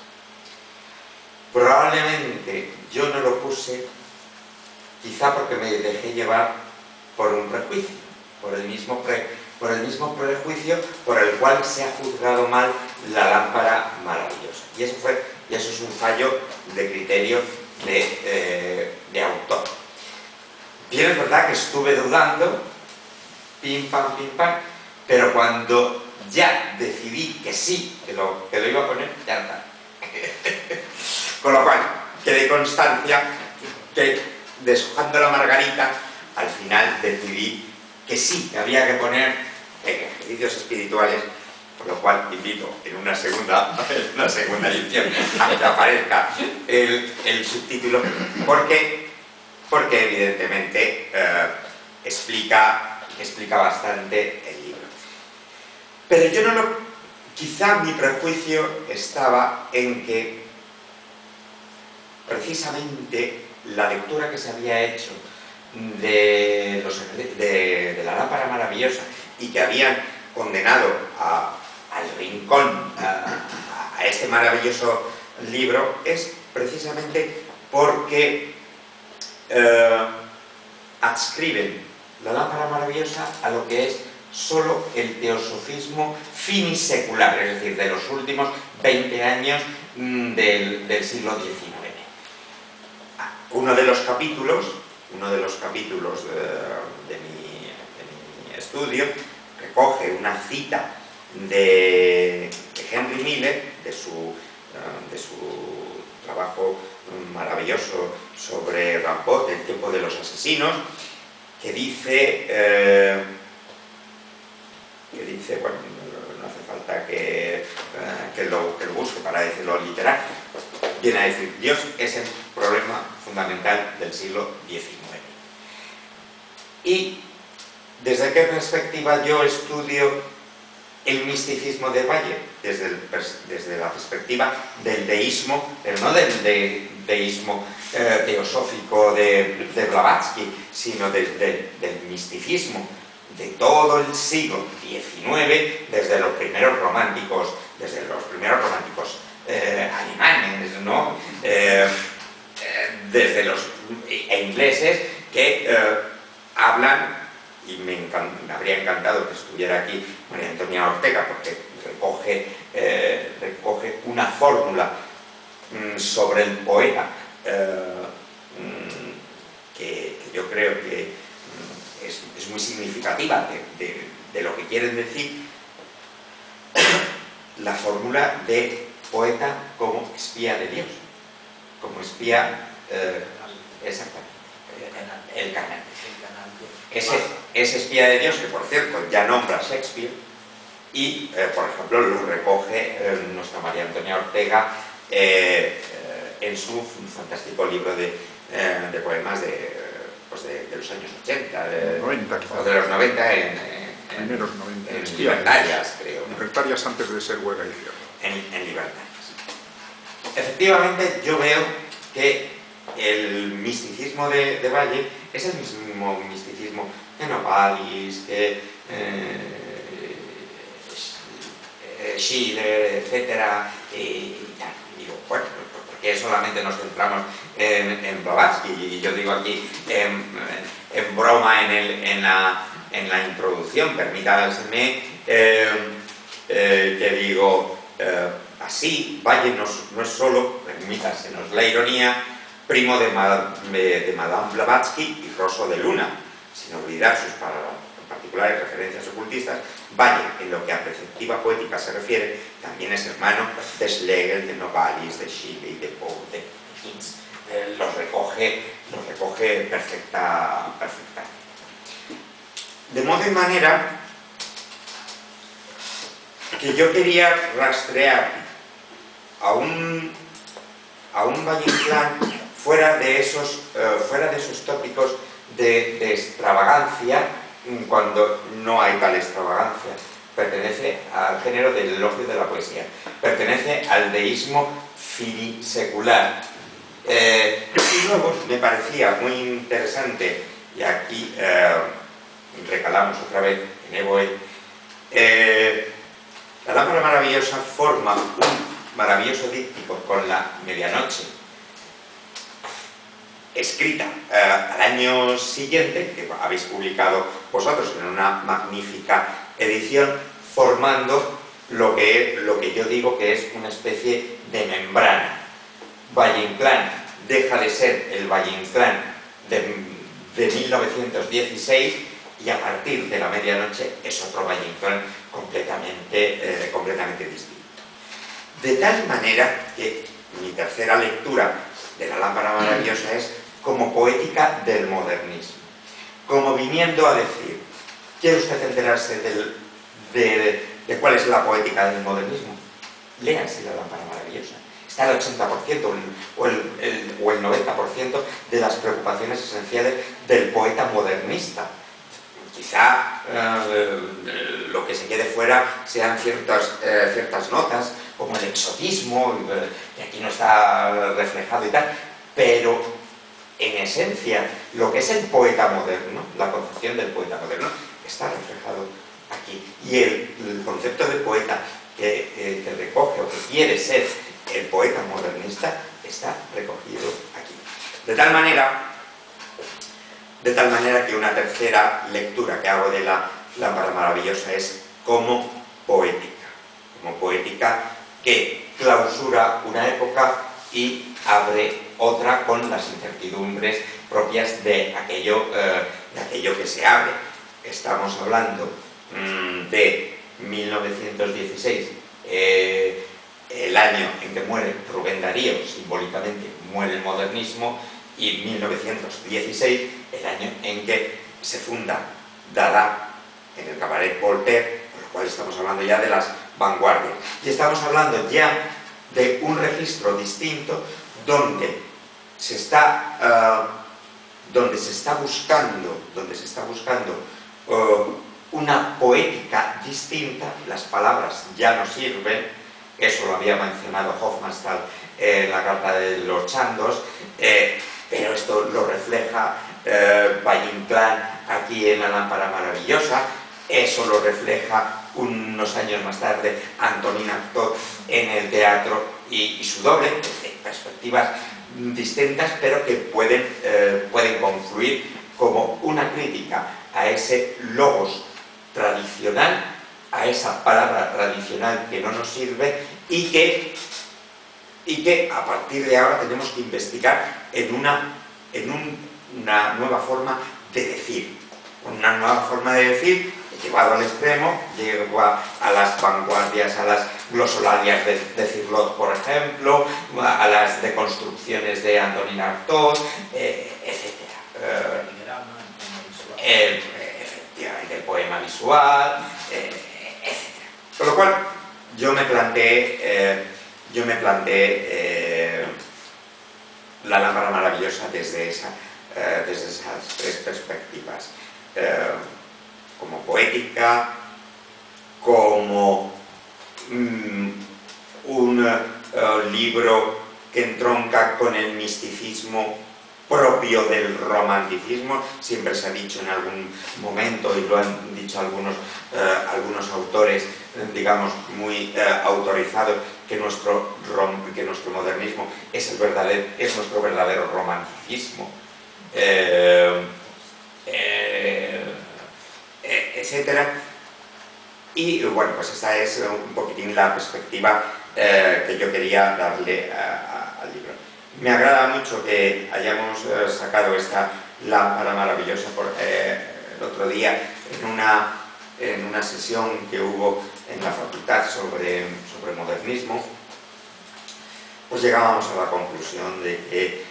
Probablemente yo no lo puse, quizá porque me dejé llevar por un prejuicio, por el mismo prejuicio por el cual se ha juzgado mal la lámpara maravillosa. Y eso es un fallo de criterio de autor. Bien, es verdad que estuve dudando, pim pam, pero cuando ya decidí que sí, que lo iba a poner, ya está. Con lo cual, quedé constancia que, deshojando la margarita, al final decidí que sí, que había que poner ejercicios espirituales, por lo cual invito en una segunda edición a que aparezca el subtítulo, porque evidentemente explica bastante el libro. Pero yo no lo... Quizá mi prejuicio estaba en que precisamente la lectura que se había hecho de la lámpara maravillosa y que habían condenado al rincón a este maravilloso libro es precisamente porque adscriben la lámpara maravillosa a lo que es solo el teosofismo finisecular, es decir, de los últimos 20 años del siglo XIX. Uno de los capítulos de mi estudio, recoge una cita de Henry Miller, de su trabajo maravilloso sobre Rimbaud, El tiempo de los asesinos, que dice, bueno, no hace falta que lo busque para decirlo literal, viene a decir: Dios es el problema fundamental del siglo XIX. Y desde qué perspectiva yo estudio el misticismo de Valle, desde la perspectiva del deísmo, pero no del deísmo teosófico de Blavatsky, sino del misticismo de todo el siglo XIX, desde los primeros románticos alemanes, ¿no? Desde los ingleses que hablan. Y me habría encantado que estuviera aquí María Antonia Ortega, porque recoge una fórmula sobre el poeta que yo creo que es muy significativa de lo que quieren decir, la fórmula de poeta como espía de Dios, como espía, exactamente, el canal. Ese espía de Dios, que por cierto ya nombra Shakespeare, y por ejemplo lo recoge nuestra María Antonia Ortega en su fantástico libro de poemas de los años 80, 90 quizás. O de los 90 Primeros 90. en Libertarias, creo, ¿no? Libertarias antes de ser Huelga y Cierre. En Libertarias. Efectivamente, yo veo que el misticismo de Valle es el mismo misticismo que Novalis, que Schiller, etcétera, y tal. Digo, bueno, ¿por qué solamente nos centramos en Blavatsky? Y yo digo aquí, en broma, en la introducción, permítanseme que digo, así, Valle no es solo, permítasenos la ironía, primo de Madame Blavatsky y Rosso de Luna, sin olvidar sus particulares referencias ocultistas. Valle, en lo que a perspectiva poética se refiere, también es hermano de Schlegel, de Novalis, de Schiller y de Poe, de Hinz. Los recoge perfectamente. De modo y manera que yo quería rastrear a un Valle Inclán fuera de esos tópicos de extravagancia, cuando no hay tal extravagancia. Pertenece al género del elogio de la poesía, pertenece al deísmo finisecular. Y luego me parecía muy interesante, y aquí recalamos otra vez en Evoe, la lámpara maravillosa forma un maravilloso díptico con la medianoche, escrita al año siguiente, que habéis publicado vosotros en una magnífica edición, formando lo que yo digo que es una especie de membrana. Valle Inclán deja de ser el Valle Inclán de 1916 y a partir de la medianoche es otro Valle Inclán completamente distinto. De tal manera que mi tercera lectura de la lámpara maravillosa es como poética del modernismo, como viniendo a decir: ¿quiere usted enterarse de cuál es la poética del modernismo? Léanse la lámpara maravillosa. Está el 80% o el 90% de las preocupaciones esenciales del poeta modernista. Quizá lo que se quede fuera sean ciertas notas, como el exotismo, que aquí no está reflejado y tal, pero en esencia, lo que es el poeta moderno, la concepción del poeta moderno, está reflejado aquí. Y el concepto de poeta que recoge o que quiere ser el poeta modernista está recogido aquí. De tal manera que una tercera lectura que hago de la lámpara maravillosa es como poética que clausura una época y abre otra con las incertidumbres propias de aquello que se abre. estamos hablando de 1916, el año en que muere Rubén Darío, simbólicamente muere el modernismo, y 1916, el año en que se funda Dada en el cabaret Voltaire, por lo cual estamos hablando ya de las vanguardias. Y estamos hablando ya de un registro distinto donde se está buscando una poética distinta. Las palabras ya no sirven, eso lo había mencionado Hofmannsthal en la carta de los Chandos, pero esto lo refleja Valle Inclán aquí en La lámpara maravillosa, eso lo refleja unos años más tarde Antonin Artaud en el teatro y su doble, perspectivas distintas, pero que pueden confluir como una crítica a ese logos tradicional, a esa palabra tradicional que no nos sirve y que a partir de ahora tenemos que investigar en una nueva forma de decir. Una nueva forma de decir llevado al extremo, llevo a las vanguardias, a las glosolalias de Cirlot, por ejemplo, a las deconstrucciones de Antonin Artaud, etc. Efectivamente, el poema visual, etc. Con lo cual, yo me planteé La lámpara maravillosa desde esas tres perspectivas. Como poética, como un libro que entronca con el misticismo propio del romanticismo. Siempre se ha dicho en algún momento, y lo han dicho algunos autores, digamos, muy autorizados, que nuestro modernismo es nuestro verdadero romanticismo, etcétera. Y bueno, pues esta es un poquitín la perspectiva que yo quería darle al libro. Me agrada mucho que hayamos sacado esta lámpara maravillosa el otro día en una sesión que hubo en la facultad sobre modernismo. Pues llegábamos a la conclusión de que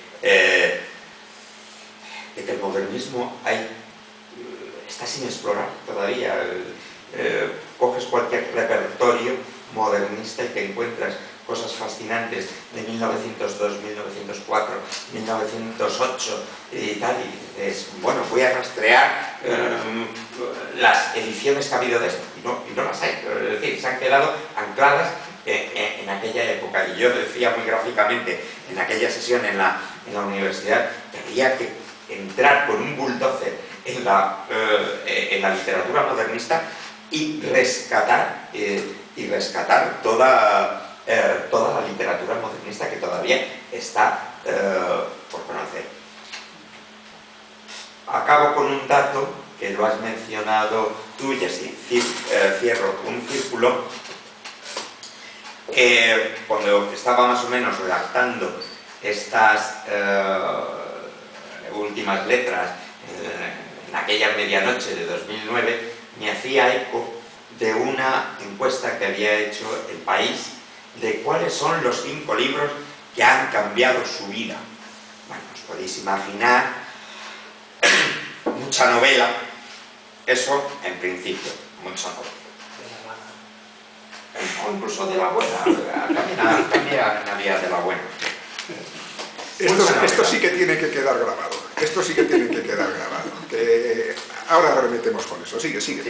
el modernismo está sin explorar todavía. Coges cualquier repertorio modernista y te encuentras cosas fascinantes de 1902, 1904, 1908 y tal, y dices, bueno, voy a rastrear las ediciones que ha habido de esto, y no las hay. Es decir, se han quedado ancladas en aquella época. Y yo decía muy gráficamente en aquella sesión en la universidad que había que entrar con un bulldozer en la literatura modernista y rescatar toda la literatura modernista que todavía está por conocer. Acabo con un dato que lo has mencionado tú, y así cierro un círculo. Cuando estaba más o menos redactando estas últimas letras en aquella medianoche de 2009, me hacía eco de una encuesta que había hecho El País de cuáles son los 5 libros que han cambiado su vida. Bueno, os podéis imaginar, mucha novela, eso en principio, mucha novela. O incluso de la buena, también había de la buena. Esto sí que tiene que quedar grabado. Esto sí que tiene que quedar grabado. Ahora remetemos con eso. Sigue. Sí.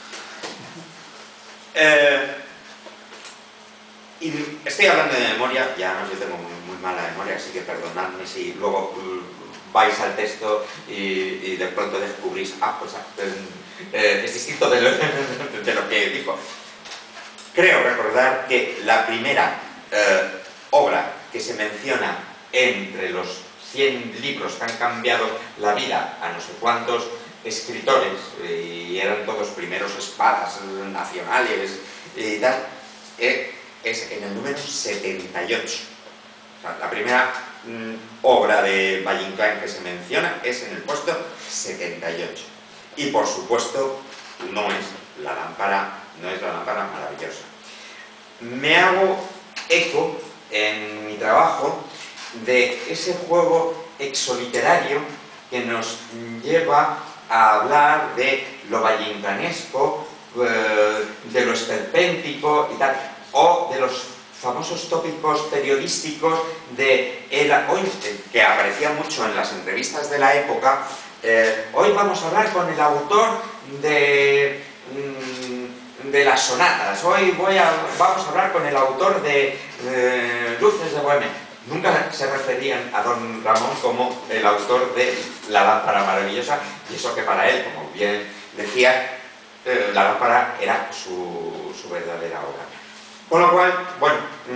Y estoy hablando de memoria, ya no, yo tengo muy mala memoria, así que perdonadme si luego vais al texto y de pronto descubrís, es distinto de lo que dijo. Creo recordar que la primera obra que se menciona entre los 100 libros que han cambiado la vida a no sé cuántos escritores, y eran todos primeros espadas nacionales y tal, es en el número 78. O sea, la primera obra de Valle Inclán que se menciona es en el puesto 78. y por supuesto no es la lámpara maravillosa. Me hago eco en mi trabajo de ese juego exoliterario que nos lleva a hablar de lo vallencanesco, de lo esperpéntico y tal, o de los famosos tópicos periodísticos de hoy, que aparecía mucho en las entrevistas de la época. Hoy vamos a hablar con el autor de las sonatas, hoy vamos a hablar con el autor de Luces de Bohemia. Nunca se referían a don Ramón como el autor de La lámpara maravillosa, y eso que para él, como bien decía, la lámpara era su verdadera obra. Con lo cual, bueno,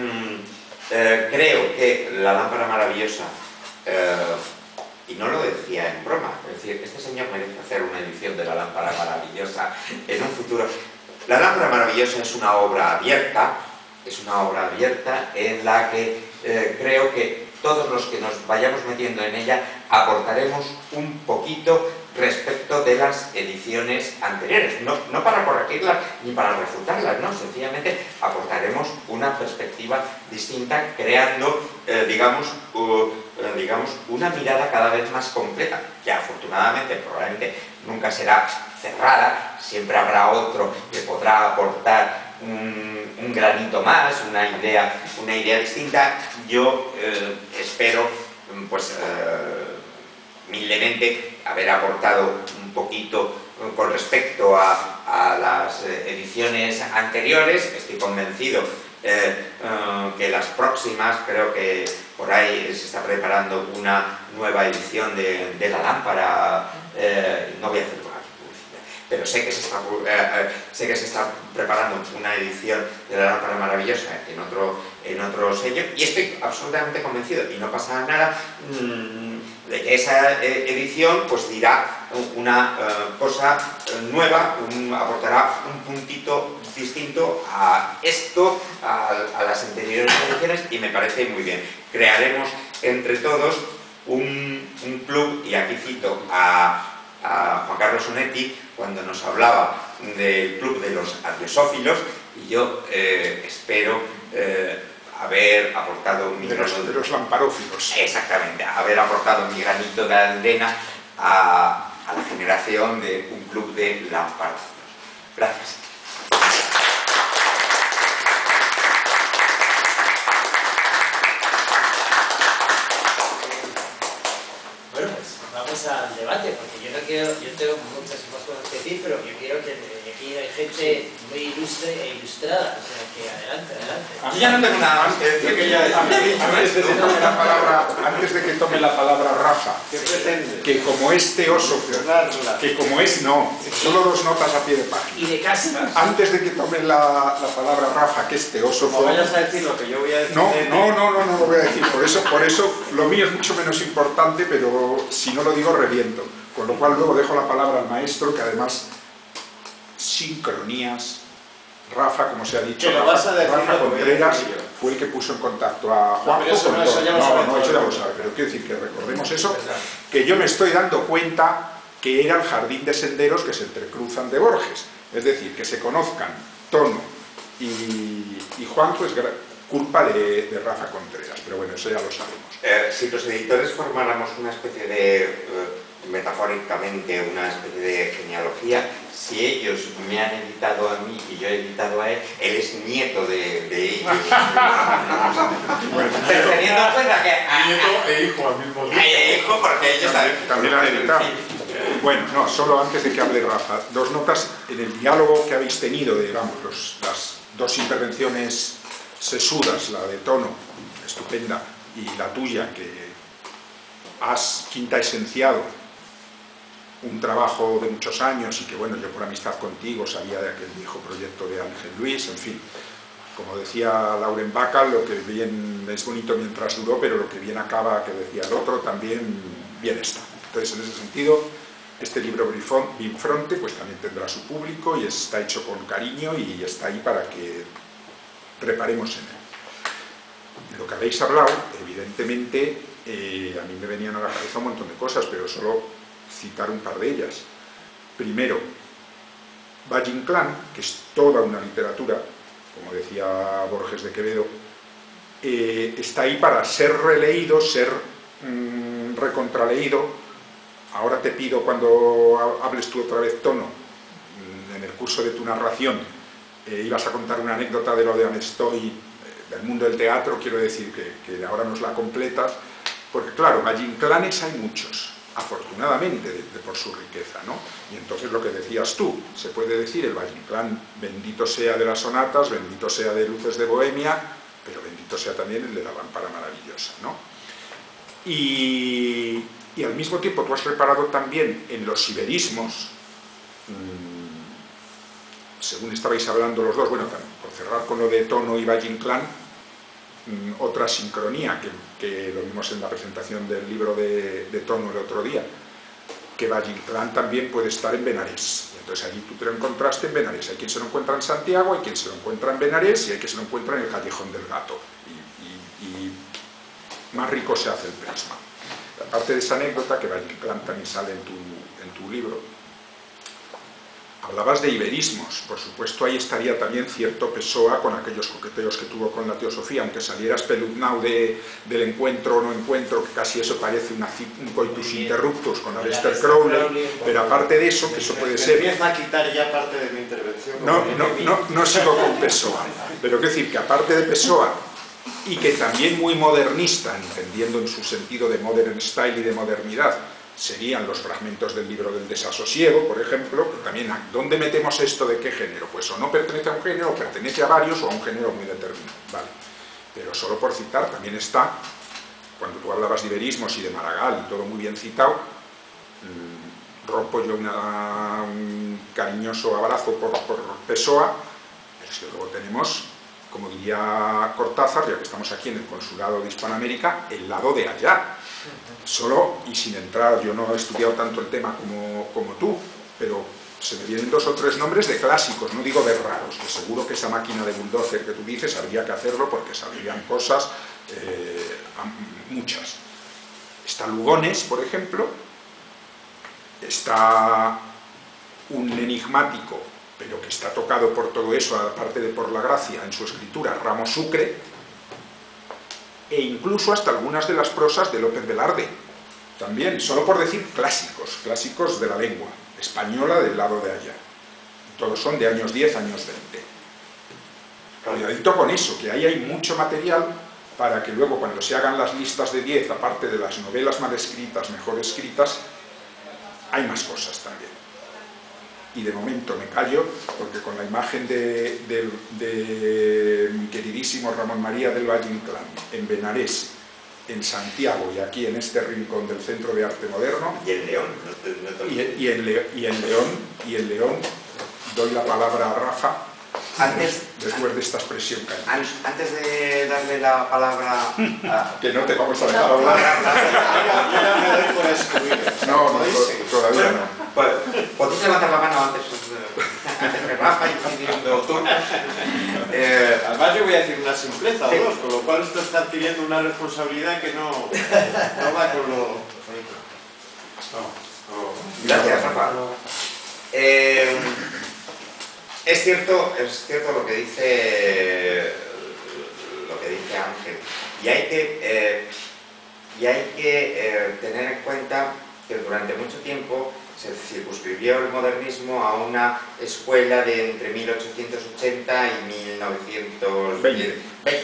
creo que La lámpara maravillosa, y no lo decía en broma, es decir, este señor merece hacer una edición de La lámpara maravillosa en un futuro. La lámpara maravillosa es una obra abierta en la que creo que todos los que nos vayamos metiendo en ella aportaremos un poquito respecto de las ediciones anteriores, no para corregirlas ni para refutarlas, no, sencillamente aportaremos una perspectiva distinta, creando, digamos, una mirada cada vez más completa, que afortunadamente probablemente nunca será cerrada, siempre habrá otro que podrá aportar un granito más, una idea distinta. Yo espero, pues, humildemente haber aportado un poquito con respecto a las ediciones anteriores. Estoy convencido que las próximas, creo que por ahí se está preparando una nueva edición de La lámpara, no voy a hacer pero sé que se está preparando una edición de La lámpara maravillosa en otro sello, y estoy absolutamente convencido, y no pasa nada, de que esa edición pues dirá una cosa nueva, aportará un puntito distinto a esto, a las anteriores ediciones, y me parece muy bien. Crearemos entre todos un club, y aquí cito a Juan Carlos Onetti cuando nos hablaba del club de los adriosófilos, y yo espero haber aportado mi granito de los lamparófilos. Exactamente, haber aportado mi granito de arena a la generación de un club de lamparófilos. Gracias. Bueno, pues vamos al debate, porque yo tengo muchas más cosas que decir, pero yo quiero que aquí hay gente muy ilustre e ilustrada, o sea que adelante. Yo ya no tengo nada más que decir. Antes de que tome la palabra Rafa, ¿Qué pretende? que como este oso, que como es, no, solo 2 notas a pie de página. Y de casa. Antes de que tome la palabra Rafa, que este oso... No vayas a decir lo que yo voy a decir. No lo voy a decir, por eso lo mío es mucho menos importante, pero si no lo digo reviento. Con lo cual luego dejo la palabra al maestro, que además, sincronías, Rafa, como se ha dicho, Que lo vas a decir, Rafa lo voy a Contreras decir yo. fue el que puso en contacto a Juanjo. pero eso con no, todo. eso ya lo sabe todo eso ya el lo mundo. sabe, pero quiero decir que recordemos eso, que yo me estoy dando cuenta que era el jardín de senderos que se entrecruzan de Borges, es decir, que se conozcan Tono y Juanjo es culpa de Rafa Contreras, pero bueno, eso ya lo sabemos. Si los editores formáramos una especie de, metafóricamente, una especie de genealogía, si ellos me han editado a mí y yo he editado a él es nieto de ellos. Pero teniendo en cuenta que... Nieto e hijo al mismo tiempo. Hijo, porque ellos También han editado. Bueno, no, solo antes de que hable Rafa, 2 notas en el diálogo que habéis tenido, digamos, las 2 intervenciones sesudas, la de Tono, estupenda, y la tuya, que has quintaesenciado un trabajo de muchos años y que, bueno, yo por amistad contigo sabía de aquel viejo proyecto de Ángel Luis, en fin. Como decía Lauren Bacall, lo que bien es bonito mientras duró, pero lo que bien acaba, que decía el otro, también bien está. Entonces, en ese sentido, este libro Bifronte pues también tendrá su público y está hecho con cariño y está ahí para que reparemos en él. Lo que habéis hablado, evidentemente, a mí me venían a la cabeza un montón de cosas, pero solo citar un par de ellas. primero, Valle Inclán, que es toda una literatura, como decía Borges de Quevedo, está ahí para ser releído, ser recontraleído. Ahora te pido, cuando hables tú otra vez, Tono, en el curso de tu narración, ibas a contar una anécdota de lo de Amestoy, del mundo del teatro, quiero decir que ahora nos la completas, porque claro, Valle Inclanes hay muchos, afortunadamente, por su riqueza, ¿no? Y entonces lo que decías tú, se puede decir el Valle Inclán, bendito sea de las sonatas, bendito sea de Luces de Bohemia, pero bendito sea también el de la lámpara maravillosa, ¿no? Y al mismo tiempo tú has reparado también en los iberismos, según estabais hablando los dos, bueno, por cerrar con lo de Tono y Valle Inclán, otra sincronía que lo vimos en la presentación del libro de Tono el otro día, que Valle Inclán también puede estar en Benarés. Y entonces allí tú te lo encontraste en Benarés. Hay quien se lo encuentra en Santiago, hay quien se lo encuentra en Benarés y hay quien se lo encuentra en el Callejón del Gato. Y más rico se hace el prisma. Aparte de esa anécdota, que Valle Inclán también sale en tu libro, hablabas de iberismos. Por supuesto, ahí estaría también cierto Pessoa con aquellos coqueteos que tuvo con la teosofía, aunque saliera espeluznado del encuentro o no encuentro, que casi eso parece un coitus interruptus con Aleister Crowley, pero aparte de eso, que eso puede ser... Empieza a quitar ya parte de mi intervención. No sigo con Pessoa, pero quiero decir que aparte de Pessoa, y que también muy modernista, entendiendo en su sentido de modern style y de modernidad, serían los fragmentos del libro del desasosiego, por ejemplo, que también, ¿dónde metemos esto de qué género? Pues o no pertenece a un género, o pertenece a varios, o a un género muy determinado, ¿vale? Pero solo por citar, también está, cuando tú hablabas de iberismos y de Maragall, y todo muy bien citado, rompo yo un cariñoso abrazo por Pessoa, pero es que luego tenemos, como diría Cortázar, ya que estamos aquí en el Consulado de Hispanoamérica, el lado de allá. Solo, y sin entrar, yo no he estudiado tanto el tema como tú, pero se me vienen 2 o 3 nombres de clásicos, no digo de raros, que seguro que esa máquina de bulldozer que tú dices habría que hacerlo porque saldrían cosas, muchas. Está Lugones, por ejemplo, está un enigmático, pero que está tocado por todo eso, aparte de por la gracia, en su escritura, Ramos Sucre, e incluso hasta algunas de las prosas de López Velarde, también, solo por decir clásicos de la lengua española del lado de allá. Todos son de años 10, años 20. Cuidadito con eso, que ahí hay mucho material para que luego cuando se hagan las listas de 10, aparte de las novelas mal escritas, mejor escritas, hay más cosas también. Y de momento me callo, porque con la imagen de mi queridísimo Ramón María del Valle Inclán, en Benarés, en Santiago y aquí en este rincón del Centro de Arte Moderno, Y el León. y en León, doy la palabra a Rafa, después de esta expresión cariñosa. Antes de darle la palabra a... Que no te vamos a dejar hablar. Yo ya me doy por excluido. No, todavía no. ¿Podéis levantar la mano antes de Rafa y pidiendo tú? Además yo voy a decir una simpleza Sí. o 2, con lo cual esto está adquiriendo una responsabilidad que no va con lo... Gracias, Rafa. Es cierto lo que dice Ángel, y hay que tener en cuenta que durante mucho tiempo se circunscribió el modernismo a una escuela de entre 1880 y 1920,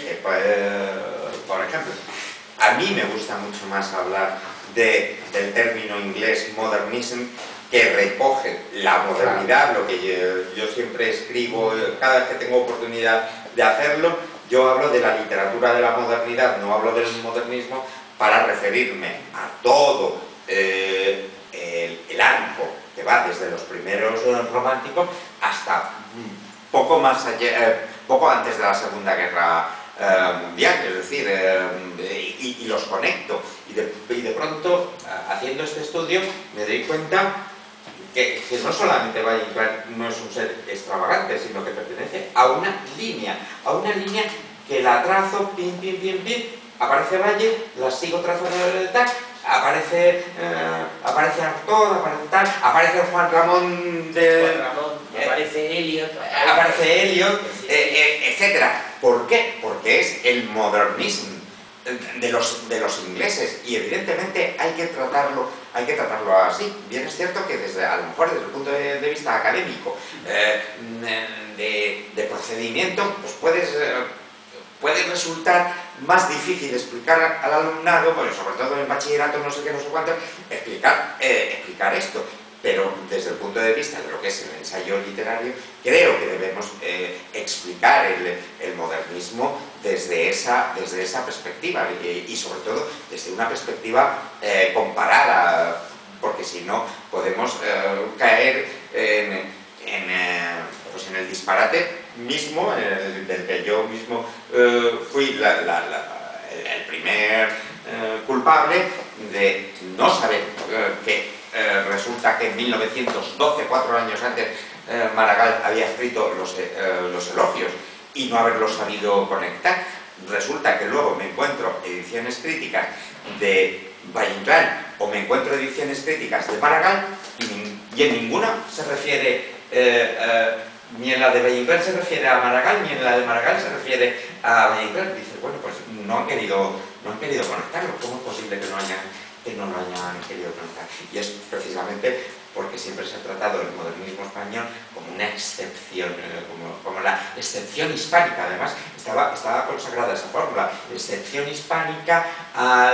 por ejemplo. A mí me gusta mucho más hablar del término inglés modernism, que recoge la modernidad, lo que yo siempre escribo, cada vez que tengo oportunidad de hacerlo, yo hablo de la literatura de la modernidad, no hablo del modernismo, para referirme a todo el arco que va desde los primeros románticos hasta poco más allá, poco antes de la Segunda Guerra Mundial, es decir, y los conecto. Y de pronto, haciendo este estudio, me doy cuenta que no solamente Valle Inclán no es un ser extravagante, sino que pertenece a una línea que la trazo, pim, pim, pim, pim, aparece Valle, la sigo trazando, aparece Artaud, aparece tal, aparece Juan Ramón aparece Eliot, etcétera. ¿Por qué? Porque es el modernismo de los ingleses, y evidentemente hay que tratarlo así. Bien es cierto que a lo mejor desde el punto de vista académico, de procedimiento, pues puede resultar más difícil explicar al alumnado, bueno, sobre todo en bachillerato, no sé qué, no sé cuánto, explicar esto. Pero desde el punto de vista de lo que es el ensayo literario, creo que debemos explicar el modernismo desde esa perspectiva, y sobre todo desde una perspectiva comparada, porque si no podemos caer pues en el disparate mismo, del que yo mismo fui el primer culpable de no saber que resulta que en 1912, 4 años antes, Maragall había escrito los elogios y no haberlo sabido conectar. Resulta que luego me encuentro ediciones críticas de Valle-Inclán o me encuentro ediciones críticas de Maragall y en ninguna se refiere, ni en la de Valle-Inclán se refiere a Maragall, ni en la de Maragall se refiere a Valle-Inclán. Dice, bueno, pues no han querido conectarlo. ¿Cómo es posible que no lo hayan querido conectar? Y es precisamente porque siempre se ha tratado el modernismo español como una excepción, como la excepción hispánica. Además, estaba consagrada esa fórmula, excepción hispánica a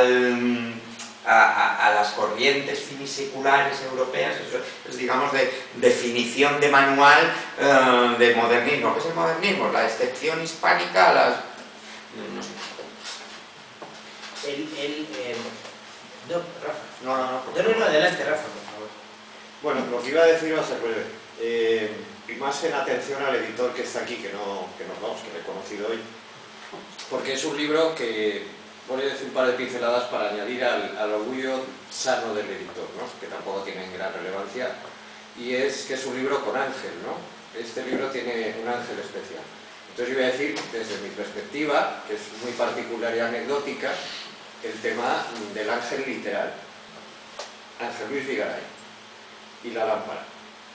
las corrientes finiseculares europeas. Eso es, digamos, de definición de manual de modernismo. ¿Qué es el modernismo? La excepción hispánica a las... no sé. No, Rafa. No, Adelante, Rafa, por favor. Bueno, lo que iba a decir va a ser breve. Y más en atención al editor que está aquí, que le he conocido hoy. Porque es un libro que voy a decir un par de pinceladas para añadir al orgullo sano del editor, ¿no? Que tampoco tiene gran relevancia. Y es que es un libro con ángel, ¿no? Este libro tiene un ángel especial. Entonces yo voy a decir, desde mi perspectiva, que es muy particular y anecdótica, el tema del ángel literal, Ángel Luis Vigaray, y la lámpara.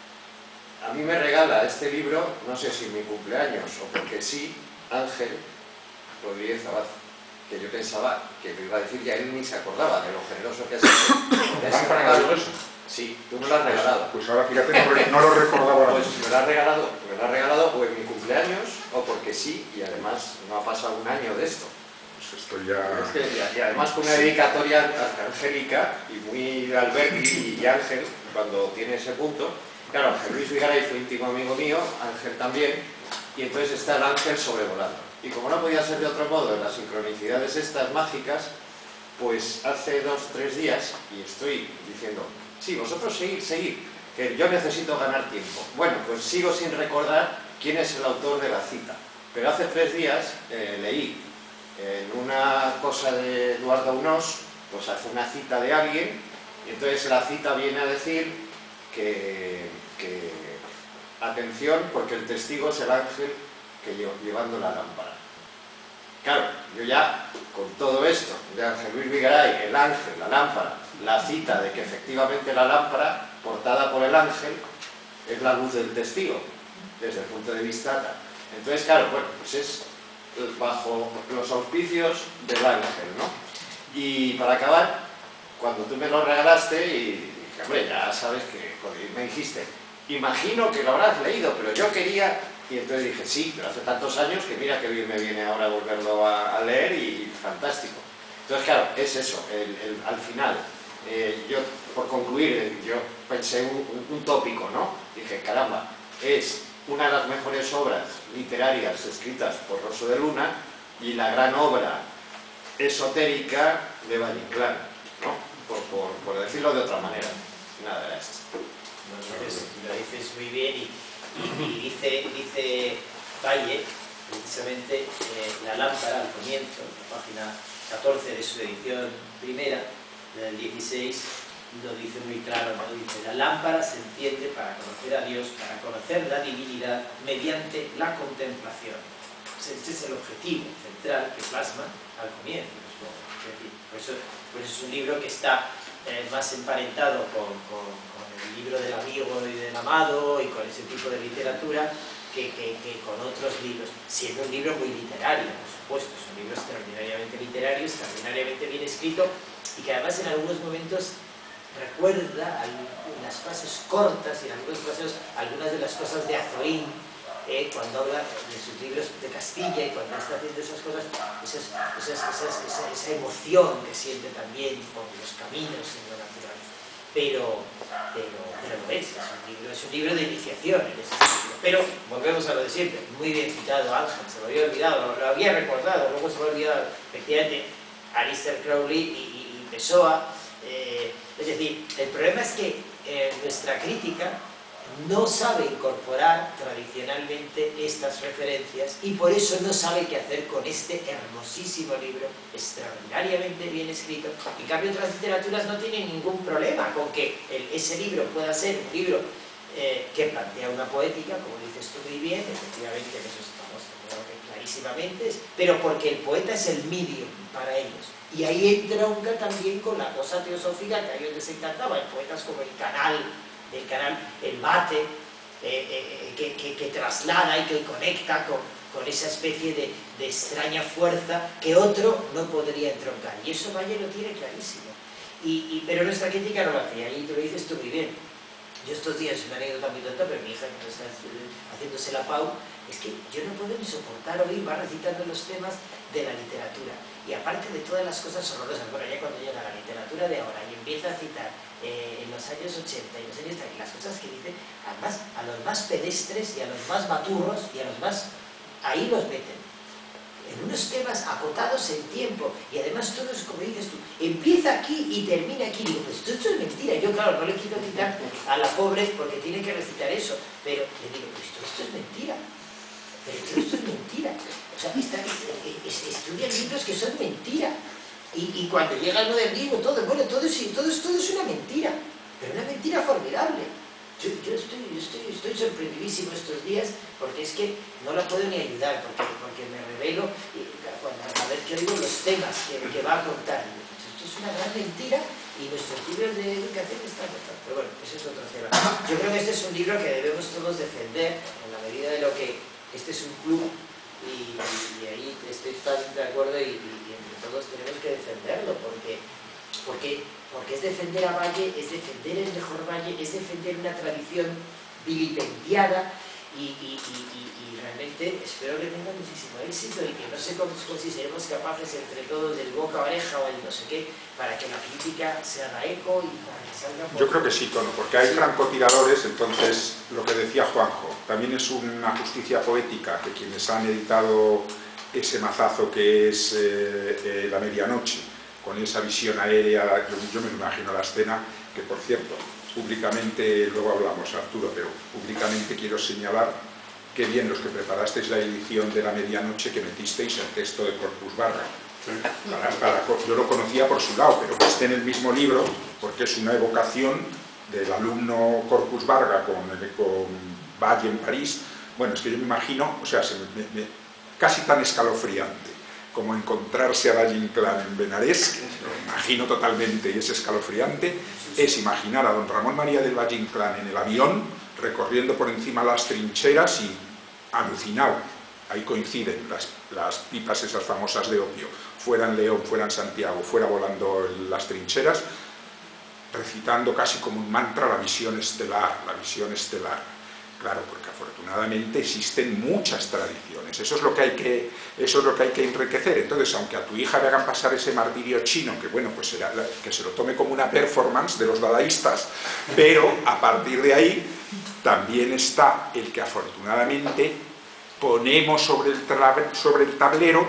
A mí me regala este libro, no sé si en mi cumpleaños o porque sí, Ángel Rodríguez Abad, que yo pensaba que me iba a decir, ya él ni se acordaba de lo generoso que es. ¿Te has regalado eso? Sí, tú me lo has regalado. Pues ahora fíjate, no lo recordaba ahora. Pues me lo has regalado o en mi cumpleaños o porque sí, y además no ha pasado un año de esto. Pues esto ya... Es que, y además con una dedicatoria angélica y muy Alberti y Ángel, cuando tiene ese punto. Claro, Ángel Luis Vigaray fue íntimo amigo mío, Ángel también, y entonces está el ángel sobrevolando. Y como no podía ser de otro modo, en las sincronicidades estas mágicas, pues hace 2-3 días, y estoy diciendo, sí, vosotros seguid, que yo necesito ganar tiempo. Bueno, pues sigo sin recordar quién es el autor de la cita, pero hace 3 días leí en una cosa de Eduardo Unós, pues hace una cita de alguien, y entonces la cita viene a decir que atención, porque el testigo es el ángel que llevando la lámpara. Claro, yo ya, con todo esto de Ángel Luis Vigaray, el ángel, la lámpara, la cita de que efectivamente la lámpara, portada por el ángel, es la luz del testigo, desde el punto de vista tal. Entonces, claro, bueno, pues es bajo los auspicios del ángel, ¿no? Y para acabar, cuando tú me lo regalaste, y dije, hombre, ya sabes que me dijiste, imagino que lo habrás leído, pero yo quería... Y entonces dije, sí, pero hace tantos años que mira que bien me viene ahora volverlo a leer y fantástico. Entonces, claro, es eso, al final, yo, por concluir, yo pensé un tópico, ¿no? Dije, caramba, es una de las mejores obras literarias escritas por Rosso de Luna y la gran obra esotérica de Valle-Inclán, ¿no? Por decirlo de otra manera. Nada, era esto. Lo dices muy bien y dice Valle, precisamente, la lámpara al comienzo, la página 14 de su edición primera, del 16, lo dice muy claro, ¿no? Dice, la lámpara se enciende para conocer a Dios, para conocer la divinidad mediante la contemplación. Este es el objetivo central que plasma al comienzo. decir, pues es un libro que está más emparentado con el libro del amigo y del amado y con ese tipo de literatura que con otros libros, siendo un libro muy literario, por supuesto, es un libro extraordinariamente literario, extraordinariamente bien escrito y que además en algunos momentos recuerda en las fases cortas y en algunos casos algunas de las cosas de Azorín, cuando habla de sus libros de Castilla y cuando está haciendo esas cosas, esa emoción que siente también por los caminos en lo natural. Pero lo es un libro de iniciación en ese sentido. Pero volvemos a lo de siempre, muy bien citado Ángel, se lo había olvidado, lo había recordado, luego se me ha olvidado, efectivamente, Aleister Crowley y Pessoa. Es decir, el problema es que nuestra crítica no sabe incorporar tradicionalmente estas referencias y por eso no sabe qué hacer con este hermosísimo libro, extraordinariamente bien escrito. En cambio, otras literaturas no tienen ningún problema con que ese libro pueda ser un libro que plantea una poética, como dices tú muy bien, efectivamente en eso estamos clarísimamente, pero porque el poeta es el medium para ellos. Y ahí entronca también con la cosa teosófica que a ellos les encantaba, en poetas como el Canal, el Bate, que traslada y que conecta con esa especie de extraña fuerza que otro no podría entroncar. Y eso Valle lo tiene clarísimo. Pero nuestra crítica no lo hace, ahí te lo dices tú muy bien. Yo estos días, una anécdota muy tonta, pero mi hija que está haciéndose la PAU, es que yo no puedo ni soportar oír, va recitando los temas de la literatura. Y aparte de todas las cosas horrorosas, bueno, ya cuando llega a la literatura de ahora y empieza a citar en los años 80 y los años 30, las cosas que dice, además a los más pedestres y a los más maturros y a los más... ahí los meten. En unos temas acotados en tiempo y además todo es como dices tú, empieza aquí y termina aquí. Digo, pues esto es mentira. Yo, claro, no le quiero quitar a la pobre porque tiene que recitar eso, pero le digo, pues esto es mentira. Pero esto es mentira. O sea, estudian libros que son mentira. Y cuando llega el modernismo, todo es una mentira. Pero una mentira formidable. Yo estoy sorprendidísimo estos días porque es que no la puedo ni ayudar, porque me revelo a ver qué oigo los temas que va a contar. Esto es una gran mentira y nuestros libros de educación están mejor. Pero bueno, ese es otro tema. Yo creo que este es un libro que debemos todos defender en la medida de lo que este es un club y ahí estoy totalmente de acuerdo y entre todos tenemos que defenderlo porque es defender a Valle, es defender el mejor Valle, es defender una tradición vilipendiada y realmente espero que tenga muchísimo éxito y que no sé si seremos capaces entre todos del boca a oreja o el no sé qué para que la crítica se haga eco y para que salga... Yo creo que sí, Tono, porque hay francotiradores, entonces lo que decía Juanjo, también es una justicia poética que quienes han editado ese mazazo que es La Medianoche, con esa visión aérea, yo me imagino la escena, que por cierto, públicamente, luego hablamos Arturo, pero públicamente quiero señalar que bien los que preparasteis la edición de La Medianoche que metisteis el texto de Corpus Barra. Yo lo conocía por su lado, pero que esté en el mismo libro, porque es una evocación del alumno Corpus Barga con Valle en París. Bueno, es que yo me imagino, o sea, casi tan escalofriante como encontrarse a Valle Inclán en Benarés, lo imagino totalmente y es escalofriante, es imaginar a don Ramón María del Valle Inclán en el avión, recorriendo por encima las trincheras y alucinado. Ahí coinciden las pipas esas famosas de opio, fuera en León, fuera en Santiago, fuera volando las trincheras, recitando casi como un mantra la visión estelar, la visión estelar. Claro, porque afortunadamente existen muchas tradiciones, eso es lo que hay que enriquecer. Entonces, aunque a tu hija le hagan pasar ese martirio chino, que bueno, pues será, que se lo tome como una performance de los dadaístas, pero a partir de ahí también está el que afortunadamente ponemos sobre el tablero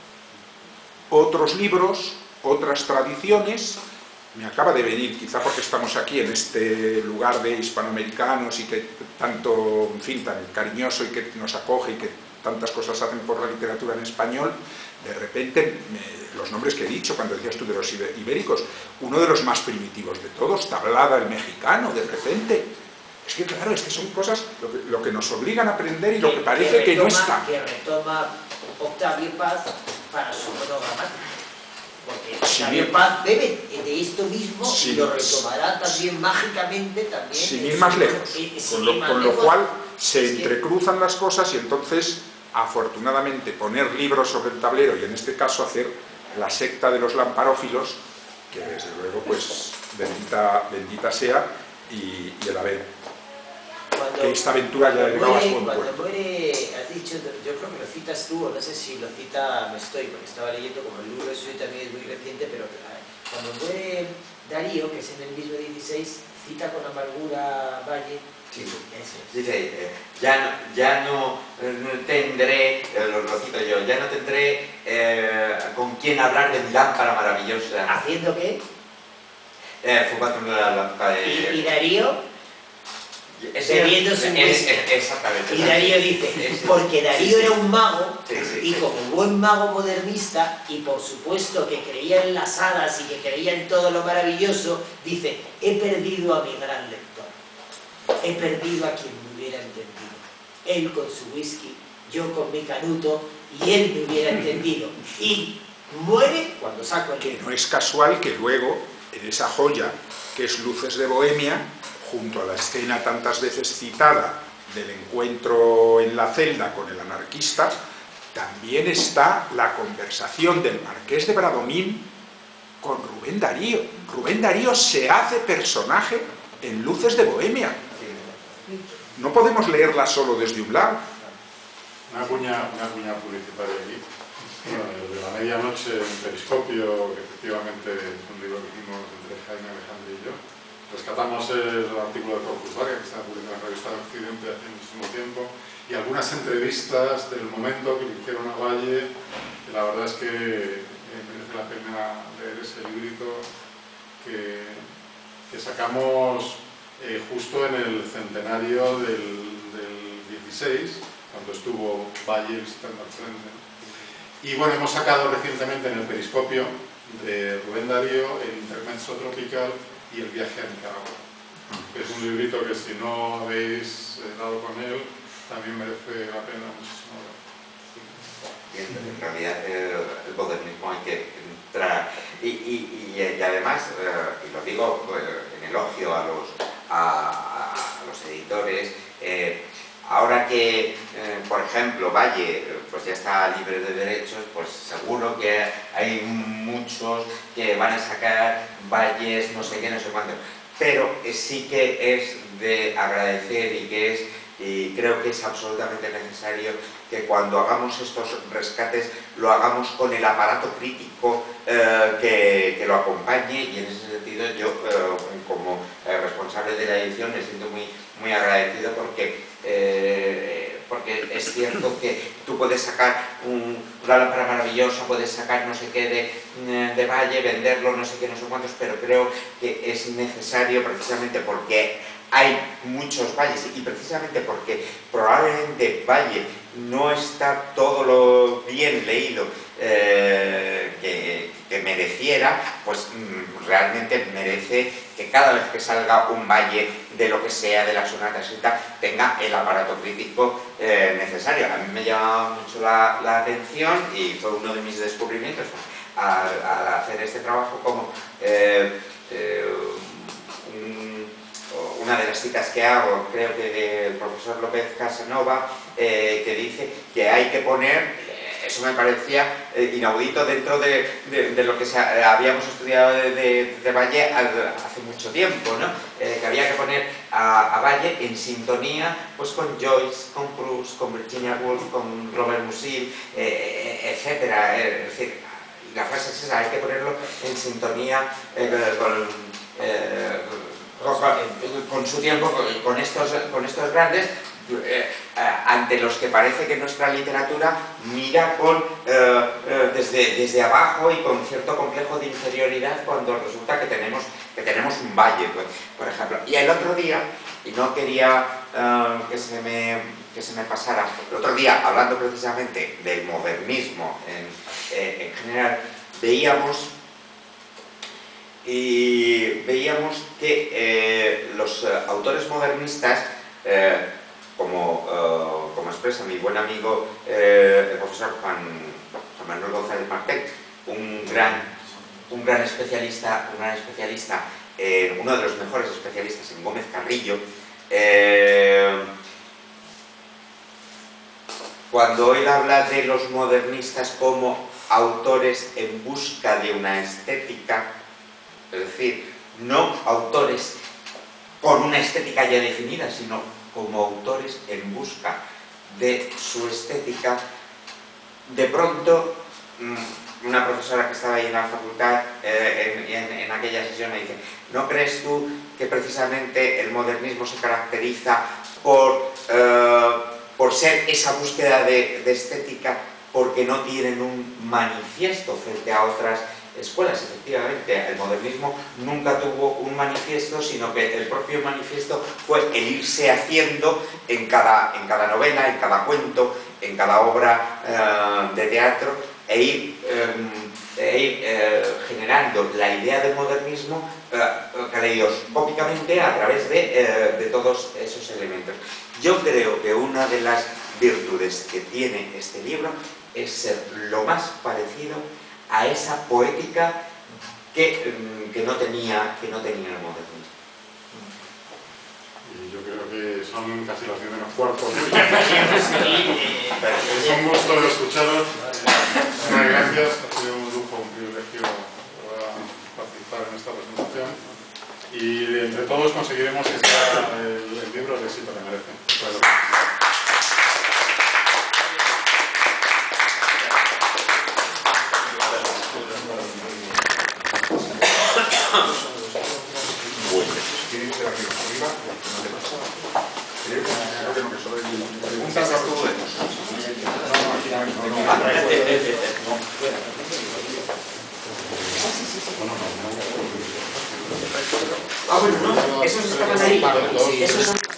otros libros, otras tradiciones. Me acaba de venir, quizá porque estamos aquí en este lugar de hispanoamericanos y que tanto, en fin, tan cariñoso y que nos acoge y que tantas cosas hacen por la literatura en español, de repente, los nombres que he dicho cuando decías tú de los ibéricos, uno de los más primitivos de todos, Tablada el mexicano, de repente. Es que claro, es que son cosas lo que nos obligan a aprender y lo que parece que no está. Que retoma Octavio Paz para su monogramática. Porque Octavio Paz bebe de esto mismo Sí. y lo retomará también mágicamente también. Sin ir más lejos, con lo cual se es que- entrecruzan las cosas y entonces, afortunadamente, poner libros sobre el tablero y en este caso hacer la secta de los lamparófilos, que desde luego, pues, bendita sea, y el haber que esta aventura ya ha llegado a su buen Cuando puerto. muere, has dicho, yo creo que lo citas tú, o no sé si lo cita Mestoy, porque estaba leyendo, como el libro suyo también es muy reciente, pero cuando muere Darío, que es en el mismo 16, cita con amargura Valle. Sí. Eso es. Dice, ya no tendré, lo cito yo, ya no tendré con quién hablar de mi lámpara maravillosa. ¿Haciendo qué? Fumando la lámpara Y Darío, ese- bebiendo su whisky. Exactamente. y Darío dice, porque Darío era un mago, Sí, sí, y sí. como buen mago modernista, y por supuesto que creía en las hadas y que creía en todo lo maravilloso, dice, he perdido a mi gran lector, he perdido a quien me hubiera entendido, él con su whisky, yo con mi canuto, y él me hubiera entendido, y muere cuando saco el Que libro. no es casual que luego, en esa joya que es Luces de Bohemia, junto a la escena tantas veces citada del encuentro en la celda con el anarquista, también está la conversación del marqués de Bradomín con Rubén Darío. Rubén Darío se hace personaje en Luces de Bohemia. No podemos leerla solo desde un lado. Una cuña publicitaria aquí. Bueno, el de la medianoche en Periscopio, que efectivamente es un libro que hicimos entre Jaime Alejandro y yo. Rescatamos el artículo de Corpus Varia, que está publicado en la revista Occidente hace muchísimo tiempo, y algunas entrevistas del momento que le hicieron a Valle, que la verdad es que merece la pena leer ese librito que sacamos justo en el centenario del 16, cuando estuvo Valle visitando al frente. Y bueno, hemos sacado recientemente en el Periscopio de Rubén Darío el Intermezzo Tropical y el viaje a Nicaragua. Es un librito que si no habéis dado con él, también merece la pena muchísimo. En realidad el modernismo hay que entrar y además, y lo digo en elogio a los editores, ahora que, por ejemplo, Valle pues ya está libre de derechos, pues seguro que hay muchos que van a sacar Valles, no sé qué, no sé cuánto. Pero sí que es de agradecer y creo que es absolutamente necesario que cuando hagamos estos rescates lo hagamos con el aparato crítico que lo acompañe, y en ese sentido yo como responsable de la edición me siento muy agradecido porque es cierto que tú puedes sacar una lámpara maravillosa, puedes sacar no sé qué de Valle, venderlo, no sé qué, no sé cuántos, pero creo que es necesario precisamente porque hay muchos Valles y precisamente porque probablemente Valle no está todo lo bien leído que mereciera, pues realmente merece que cada vez que salga un Valle de lo que sea, de la sonata escrita, tenga el aparato crítico necesario. A mí me llama mucho la atención y fue uno de mis descubrimientos al hacer este trabajo, como una de las citas que hago, creo que del profesor López Casanova, que dice que hay que poner, eso me parecía inaudito dentro de lo que habíamos estudiado de Valle hace mucho tiempo, ¿no? Que había que poner a Valle en sintonía pues con Joyce, con Proust, con Virginia Woolf, con Robert Musil, etcétera. Es decir, la frase es esa, hay que ponerlo en sintonía con su tiempo, con estos grandes, ante los que parece que nuestra literatura mira desde abajo y con cierto complejo de inferioridad, cuando resulta que tenemos un Valle, pues, por ejemplo. Y el otro día, y no quería que se me pasara, el otro día, hablando precisamente del modernismo en general, veíamos que los autores modernistas, como expresa mi buen amigo el profesor Juan Manuel González Martel, un un gran especialista, uno de los mejores especialistas en Gómez Carrillo. Cuando él habla de los modernistas como autores en busca de una estética, es decir, no autores con una estética ya definida, sino como autores en busca de su estética, de pronto una profesora que estaba ahí en la facultad en aquella sesión me dice: ¿no crees tú que precisamente el modernismo se caracteriza por ser esa búsqueda de estética, porque no tienen un manifiesto frente a otras escuelas? Efectivamente, el modernismo nunca tuvo un manifiesto, sino que el propio manifiesto fue el irse haciendo en cada novela, en cada cuento, en cada obra de teatro, e ir generando la idea del modernismo caleidoscópicamente a través de todos esos elementos. Yo creo que una de las virtudes que tiene este libro es ser lo más parecido a esa poética que no tenía el modernismo. Y yo creo que son casi las 10 menos cuarto. Es un gusto escucharos. Muchas gracias. Ha sido un lujo, un privilegio participar en esta presentación. Y entre todos conseguiremos que sea el libro el éxito que merece. Muchas gracias. Preguntas a todos. Ah, bueno, no, esos estaban ahí. Esos